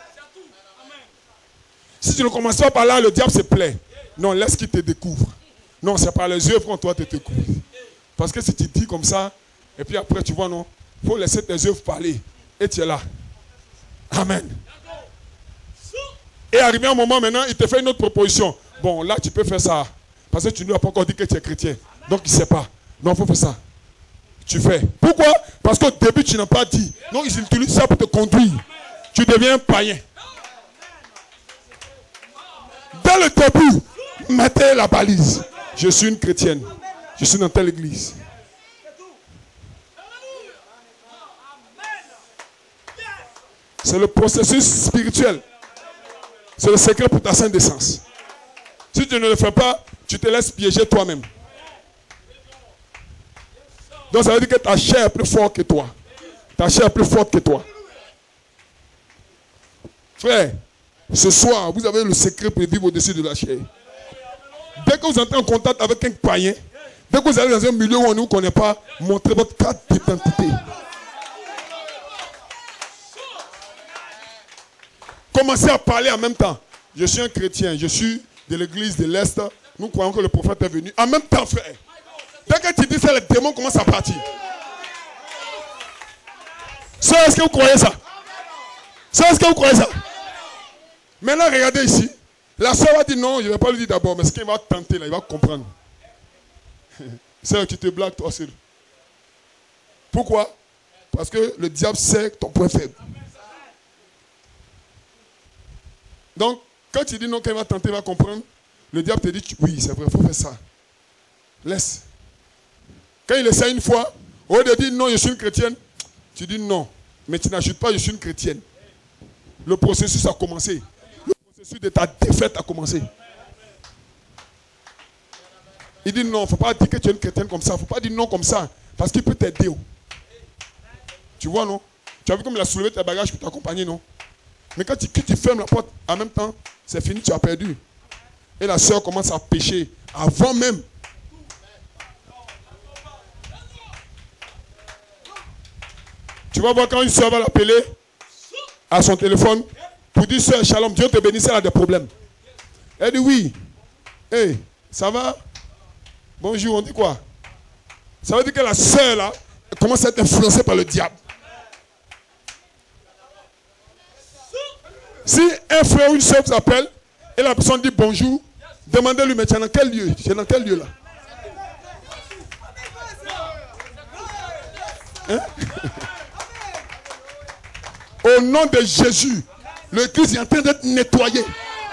Si tu ne commences pas par là, le diable se plaît. Non, laisse qu'il te découvre. Non, c'est par les œuvres qu'on doit te découvrir. Parce que si tu dis comme ça, et puis après tu vois, non, il faut laisser tes œuvres parler. Et tu es là. Amen. Et arrivé un moment maintenant, il te fait une autre proposition. Bon, là tu peux faire ça. Parce que tu ne lui as pas encore dit que tu es chrétien. Donc il ne sait pas. Non, il faut faire ça. Tu fais. Pourquoi? Parce qu'au début, tu n'as pas dit. Non, ils utilisent ça pour te conduire. Tu deviens païen. Dès le début, mettez la balise. Je suis une chrétienne. Je suis dans telle église. C'est le processus spirituel. C'est le secret pour ta sainte décence. Si tu ne le fais pas, tu te laisses piéger toi-même. Donc ça veut dire que ta chair est plus forte que toi. Ta chair est plus forte que toi. Frère, ce soir, vous avez le secret pour vivre au-dessus de la chair. Dès que vous entrez en contact avec un païen, dès que vous allez dans un milieu où on ne vous connaît pas, montrez votre carte d'identité. Commencez à parler en même temps. Je suis un chrétien, je suis de l'église de l'Est. Nous croyons que le prophète est venu. En même temps, frère. Dès que tu dis ça, les démons commencent à partir. Ça, est-ce que vous croyez ça? Ça, est-ce que vous croyez ça? Maintenant, regardez ici. La soeur va dire non, je ne vais pas lui dire d'abord, mais ce qu'il va tenter là, il va comprendre. C'est tu te blagues toi seul. Pourquoi? Parce que le diable sait ton point faible. Donc, quand tu dis non, qu'il va tenter, il va comprendre, le diable te dit oui, c'est vrai, il faut faire ça. Laisse. Quand il essaie une fois, au lieu de dire non, je suis une chrétienne, tu dis non, mais tu n'ajoutes pas je suis une chrétienne. Le processus a commencé. Le processus de ta défaite a commencé. Il dit non, il ne faut pas dire que tu es une chrétienne comme ça. Il ne faut pas dire non comme ça. Parce qu'il peut t'aider. Tu vois, non? Tu as vu comme il a soulevé tes bagages pour t'accompagner, non? Mais quand tu, quand tu fermes la porte, en même temps, c'est fini, tu as perdu. Et la soeur commence à pécher avant même. Tu vas voir quand une soeur va l'appeler à son téléphone pour dire soeur, shalom, Dieu te bénisse, elle a des problèmes. Elle dit oui. Hey, ça va? Bonjour, on dit quoi? Ça veut dire que la soeur là commence à être influencée par le diable. Si un frère ou une soeur vous appelle et la personne dit bonjour, demandez-lui, mais tu es dans quel lieu? Tu es dans quel lieu là? Hein? Au nom de Jésus, l'église est en train d'être nettoyée.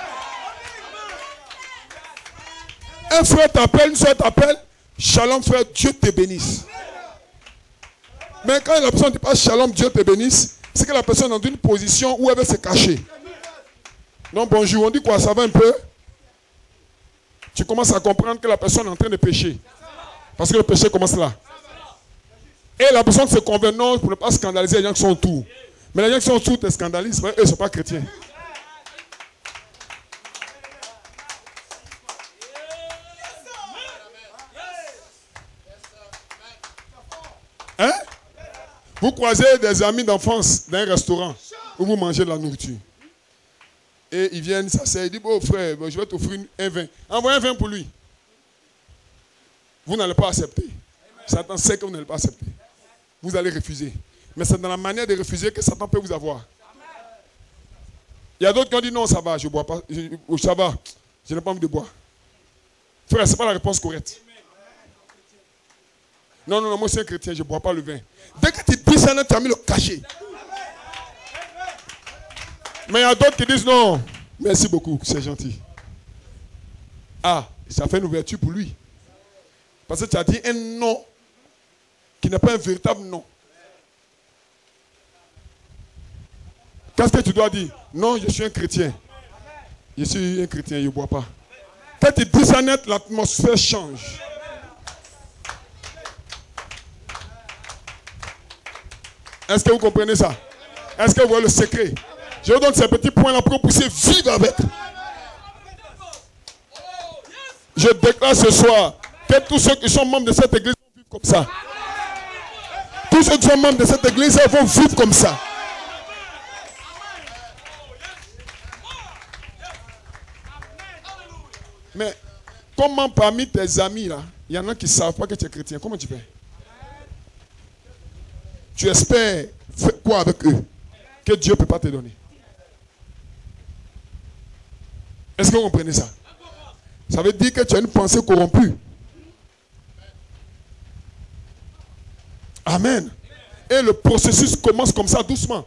Un frère t'appelle, une soeur t'appelle, shalom frère, Dieu te bénisse. Mais quand la personne ne dit pas shalom, Dieu te bénisse, c'est que la personne est dans une position où elle veut se cacher. Non, bonjour, on dit quoi? Ça va un peu? Tu commences à comprendre que la personne est en train de pécher. Parce que le péché commence là. Et la personne se convainc, non, pour ne pas scandaliser les gens qui sont autour. Mais les gens qui sont autour te scandalisent, eux ne sont pas chrétiens. Hein? Vous croisez des amis d'enfance dans un restaurant où vous mangez de la nourriture. Et ils viennent s'asseoir, ils disent, oh frère, je vais t'offrir un vin. Envoyez un vin pour lui. Vous n'allez pas accepter. Satan sait que vous n'allez pas accepter. Vous allez refuser. Mais c'est dans la manière de refuser que Satan peut vous avoir. Il y a d'autres qui ont dit, non, ça va, je ne bois pas. Je, ça va, je n'ai pas envie de boire. Frère, ce n'est pas la réponse correcte. Non, non, non, moi je suis un chrétien, je ne bois pas le vin. Dès que tu dis ça, tu as mis le cachet. Mais il y a d'autres qui disent non. Merci beaucoup, c'est gentil. Ah, ça fait une ouverture pour lui. Parce que tu as dit un non qui n'est pas un véritable non. Qu'est-ce que tu dois dire? Non, je suis un chrétien. Je suis un chrétien, je ne bois pas. Quand tu dis ça net, l'atmosphère change. Est-ce que vous comprenez ça? Est-ce que vous voyez le secret? Je vous donne ces petits points-là pour que vous puissiez vivre avec. Je déclare ce soir que tous ceux qui sont membres de cette église vont vivre comme ça. Tous ceux qui sont membres de cette église vont vivre comme ça. Mais comment parmi tes amis là, il y en a qui ne savent pas que tu es chrétien? Comment tu fais? Tu espères faire quoi avec eux que Dieu ne peut pas te donner? Est-ce que vous comprenez ça? Ça veut dire que tu as une pensée corrompue. Amen. Et le processus commence comme ça, doucement.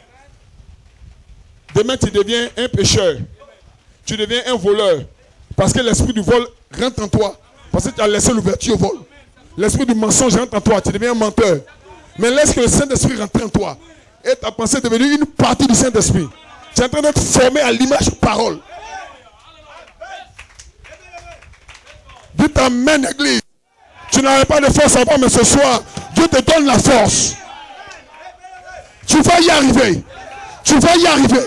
Demain, tu deviens un pécheur. Tu deviens un voleur. Parce que l'esprit du vol rentre en toi. Parce que tu as laissé l'ouverture au vol. L'esprit du mensonge rentre en toi. Tu deviens un menteur. Mais laisse que le Saint-Esprit rentre en toi. Et ta pensée est devenue une partie du Saint-Esprit. Tu es en train d'être formé à l'image de parole. Dites amen, Église. Tu n'avais pas de force avant, mais ce soir, Dieu te donne la force. Tu vas y arriver. Tu vas y arriver.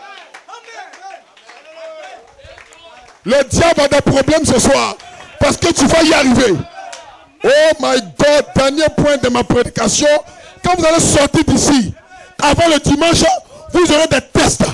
Le diable a des problèmes ce soir. Parce que tu vas y arriver. Oh my God, dernier point de ma prédication. Quand vous allez sortir d'ici, avant le dimanche, vous aurez des tests.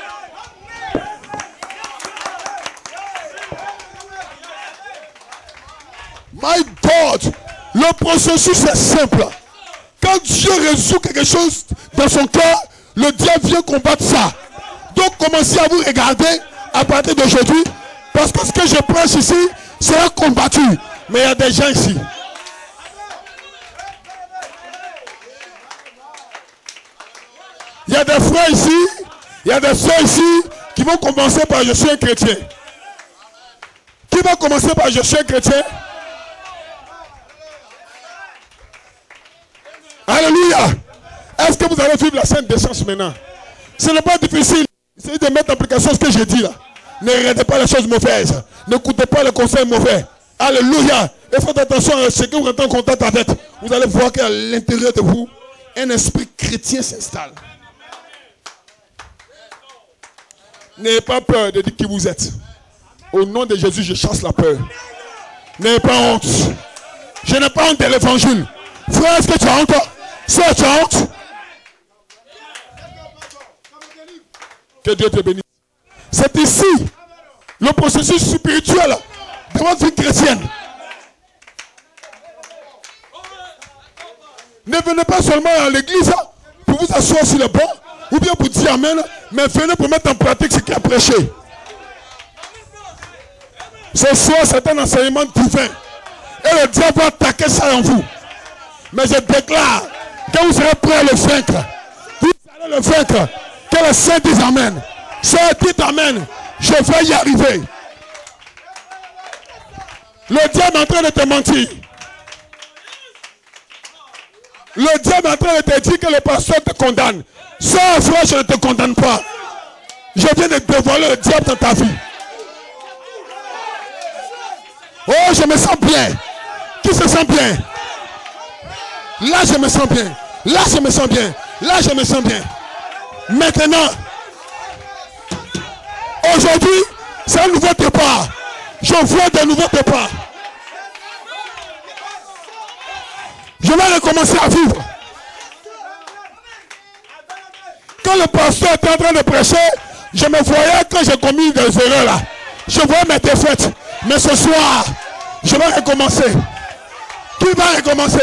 My God, le processus est simple. Quand Dieu résout quelque chose dans son cœur, le diable vient combattre ça. Donc commencez à vous regarder à partir d'aujourd'hui. Parce que ce que je prêche ici sera combattu. Mais il y a des gens ici. Il y a des frères ici, il y a des soeurs ici qui vont commencer par je suis un chrétien. Qui va commencer par je suis un chrétien? Alléluia. Est-ce que vous allez vivre la sainte décence maintenant? Ce n'est pas difficile. Essayez de mettre en application ce que j'ai dit là. Ne regardez pas les choses mauvaises. N'écoutez pas les conseils mauvais. Alléluia. Et faites attention à ce que vous êtes en contact avec. Vous allez voir qu'à l'intérieur de vous, un esprit chrétien s'installe. N'ayez pas peur de dire qui vous êtes. Au nom de Jésus, je chasse la peur. N'ayez pas honte. Je n'ai pas honte de l'évangile. Frère, est-ce que tu as honte? Sœur, tu as honte? Que Dieu te bénisse. C'est ici le processus spirituel de votre vie chrétienne. Ne venez pas seulement à l'église pour vous asseoir sur le banc ou bien pour dire amen, mais venez pour mettre en pratique ce qu'il a prêché. Ce soir, c'est un enseignement divin. Et le diable va attaquer ça en vous. Mais je déclare que vous serez prêts à le vaincre. Vous allez le vaincre. Que le Saint dise amen. Sœur, dites amen. Je vais y arriver. Le diable est en train de te mentir. Le diable est en train de te dire que le pasteur te condamne. Sœur, frère, je ne te condamne pas. Je viens de dévoiler le diable dans ta vie. Oh, je me sens bien. Qui se sent bien? Là, je me sens bien. Là, je me sens bien. Là, je me sens bien. Maintenant, aujourd'hui, c'est un nouveau départ. Je vois de nouveaux départs. Je vais recommencer à vivre. Quand le pasteur était en train de prêcher, je me voyais quand j'ai commis des erreurs là. Je voyais mes défaites. Mais ce soir, je vais recommencer. Qui va recommencer?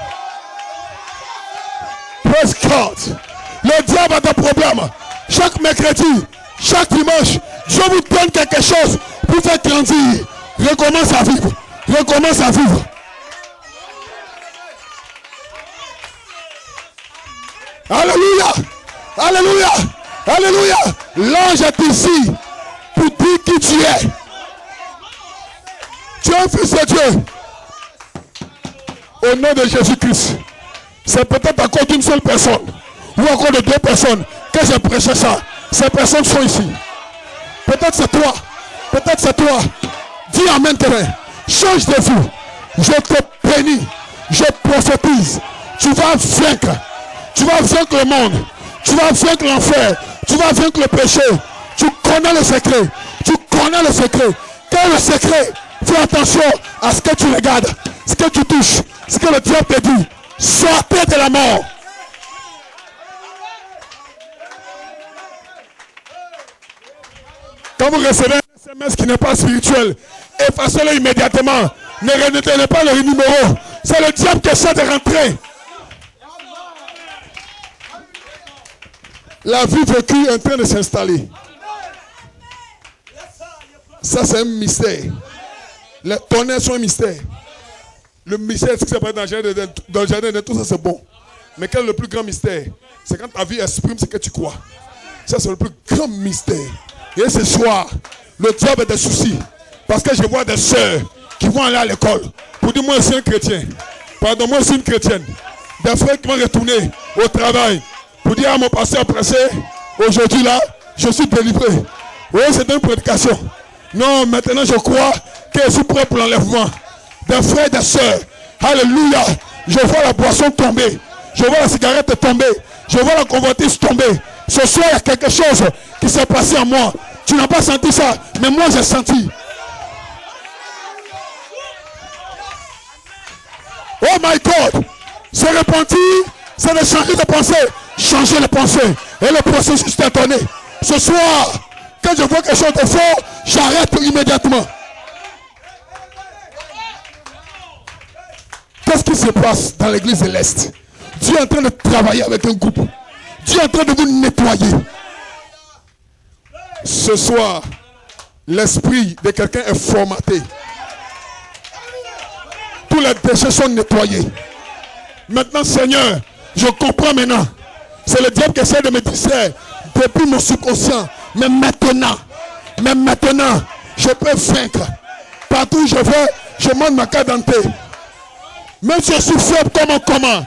Praise God. Le diable a des problèmes. Chaque mercredi, chaque dimanche, Dieu vous donne quelque chose pour faire grandir. Recommence à vivre. Recommence à vivre. Alléluia. Alléluia. Alléluia. L'ange est ici pour dire qui tu es. Tu es un fils de Dieu. Au nom de Jésus-Christ. C'est peut-être à cause d'une seule personne ou encore de deux personnes que j'ai prêché ça. Ces personnes sont ici. Peut-être c'est toi. Peut-être c'est toi. Dis amen demain. Change de vie. Je te bénis. Je prophétise. Tu vas vaincre. Tu vas vaincre le monde. Tu vas vaincre l'enfer. Tu vas vaincre le péché. Tu connais le secret. Tu connais le secret. Quel est le secret? Fais attention à ce que tu regardes. Ce que tu touches. Ce que le diable te dit. Sortez de la mort. Quand vous recevez un S M S qui n'est pas spirituel, effacez-le immédiatement. Ne retenez pas le numéro. C'est le diable qui essaie de rentrer. La vie vécue est en train de s'installer. Ça, c'est un mystère. Les tonnerres sont un mystère. Le mystère, ce qui s'est passé dans le jardin d'Éden, dans le jardin d'Éden, tout ça c'est bon. Mais quel est le plus grand mystère? C'est quand ta vie exprime ce que tu crois. Ça, c'est le plus grand mystère. Et ce soir, le diable a des soucis. Parce que je vois des sœurs qui vont aller à l'école. Pour dire, moi, je suis un chrétien. Pardon, moi, je suis une chrétienne. Des frères qui vont retourner au travail. Pour dire à mon pasteur pressé, aujourd'hui là, je suis délivré. Oui, c'est une prédication. Non, maintenant je crois que je suis prêt pour l'enlèvement. Des frères et des sœurs. Alléluia. Je vois la boisson tomber. Je vois la cigarette tomber. Je vois la convoitise tomber. Ce soir, il y a quelque chose qui s'est passé en moi. Tu n'as pas senti ça, mais moi j'ai senti. Oh my God. Se repentir, c'est de changer de pensée. Changer de pensée. Et le processus est étonné. Ce soir, quand je vois quelque chose de faux, j'arrête immédiatement. Qu'est-ce qui se passe dans l'église de l'Est? Dieu est en train de travailler avec un groupe. Dieu est en train de vous nettoyer. Ce soir, l'esprit de quelqu'un est formaté. Tous les déchets sont nettoyés. Maintenant, Seigneur, je comprends maintenant. C'est le diable qui essaie de me distraire depuis mon subconscient. Mais maintenant, mais maintenant, je peux vaincre. Partout où je vais, je monte ma carte d'identité. Même si je suis faible comme un comment.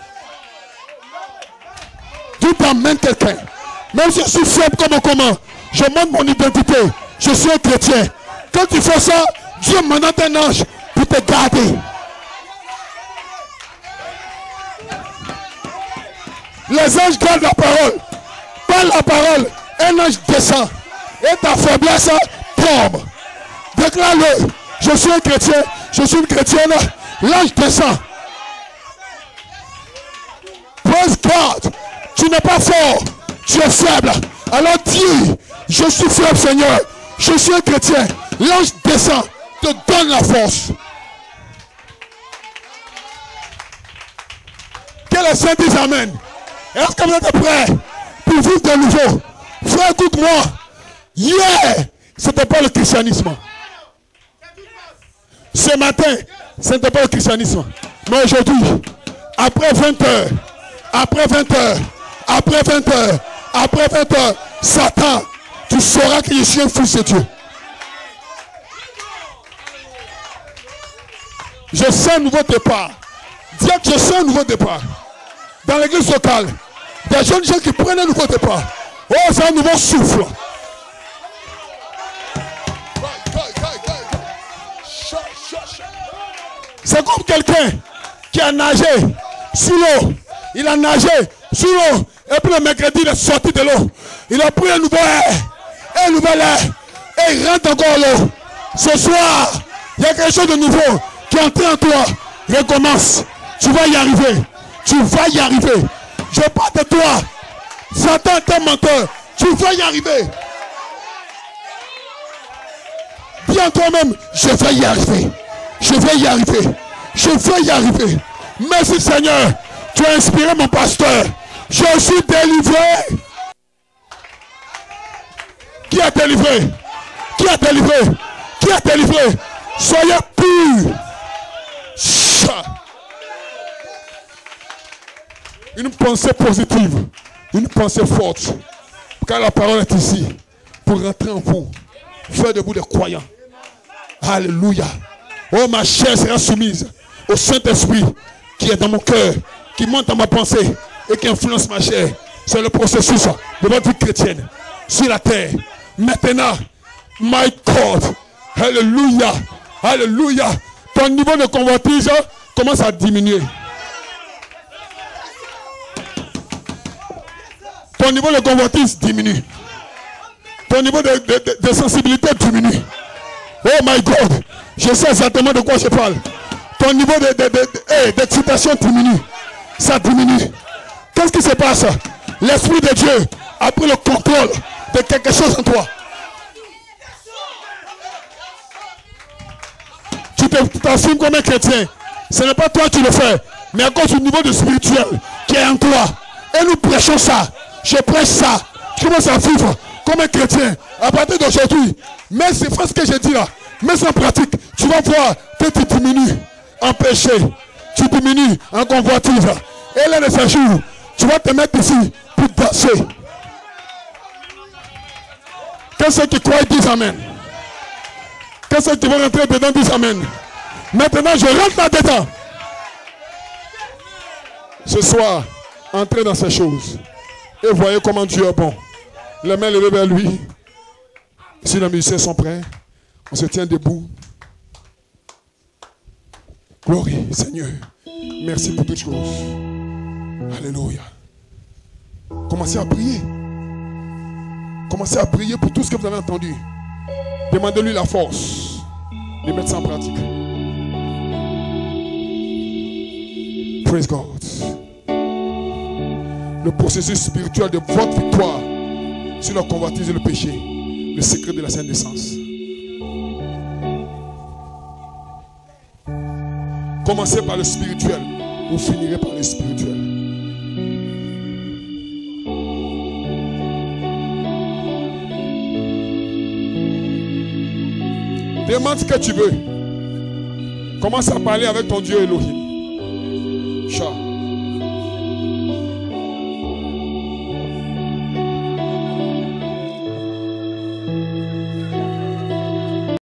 Dieu t'amène quelqu'un. Même si je suis faible comme un comment. Je montre mon identité. Je suis un chrétien. Quand tu fais ça, Dieu mandate un ange pour te garder. Les anges gardent la parole. Par la parole, un ange descend. Et ta faiblesse tombe. Déclare-le. Je suis un chrétien. Je suis une chrétienne. L'ange descend. Praise God. Tu n'es pas fort. Tu es faible. Alors dis, je suis faible, Seigneur. Je suis un chrétien. L'ange descend. Te donne la force. Que les saints disent amen. Est-ce que vous êtes prêts pour vivre de nouveau? Frère, écoute-moi. Hier, ce n'était pas le christianisme. Ce matin, ce n'était pas le christianisme. Mais aujourd'hui, après vingt heures, après vingt heures, après vingt heures, après vingt heures, Satan, tu sauras que je suis un fils de Dieu. Je sens un nouveau départ. Dis que je sens un nouveau départ. Dans l'église locale, des jeunes gens qui prennent un nouveau départ. Oh, c'est un nouveau souffle. C'est comme quelqu'un qui a nagé sous l'eau. Il a nagé sous l'eau. Et puis le mercredi, il est sorti de l'eau. Il a pris un nouveau air. Un nouvel air. Et il rentre encore l'eau. Ce soir, il y a quelque chose de nouveau qui est entré en toi. Recommence. Tu vas y arriver. Tu vas y arriver. Je parle de toi. Satan est un menteur. Tu vas y arriver. Dis à toi-même, je vais y arriver. Je vais y arriver. Je vais y arriver. Merci Seigneur. Tu as inspiré mon pasteur. Je suis délivré. Qui a délivré? Qui a délivré? Qui a délivré? Soyez purs. Une pensée positive. Une pensée forte. Car la parole est ici. Pour rentrer en vous. Faire de vous des croyants. Alléluia. Oh, ma chair sera soumise au Saint-Esprit qui est dans mon cœur, qui monte dans ma pensée et qui influence ma chair. C'est le processus de votre vie chrétienne sur la terre. Maintenant, my God, alléluia, alléluia, ton niveau de convoitise commence à diminuer. Ton niveau de convoitise diminue. Ton niveau de, de, de, de sensibilité diminue. Oh my God, je sais exactement de quoi je parle. Ton niveau de, de, de, de, d'excitation diminue. Ça diminue. Qu'est-ce qui se passe? L'Esprit de Dieu a pris le contrôle de quelque chose en toi. Tu t'assumes comme un chrétien. Ce n'est pas toi qui le fais, mais à cause du niveau de spirituel qui est en toi. Et nous prêchons ça. Je prêche ça. Je commence à vivre comme un chrétien. À partir d'aujourd'hui, mets ces phrases que j'ai dit là, mets ça en pratique. Tu vas voir que tu diminues en péché, tu diminues en convoitise. Et l'un de ces jours, tu vas te mettre ici pour danser. Que ceux qui croient disent amen. Que ceux qui vont rentrer dedans disent amen. Maintenant, je rentre là-dedans. Ce soir, entrez dans ces choses. Et voyez comment Dieu est bon. Les mains levées vers lui. Si les musiciens sont prêts, on se tient debout. Glorie, Seigneur. Merci pour toutes choses. Alléluia. Commencez à prier. Commencez à prier pour tout ce que vous avez entendu. Demandez-lui la force de mettre ça en pratique. Praise God. Le processus spirituel de votre victoire sur la convoitise et le péché, le secret de la sainte naissance. Commencez par le spirituel, vous finirez par le spirituel. Demande ce que tu veux. Commence à parler avec ton Dieu Elohim. Ciao.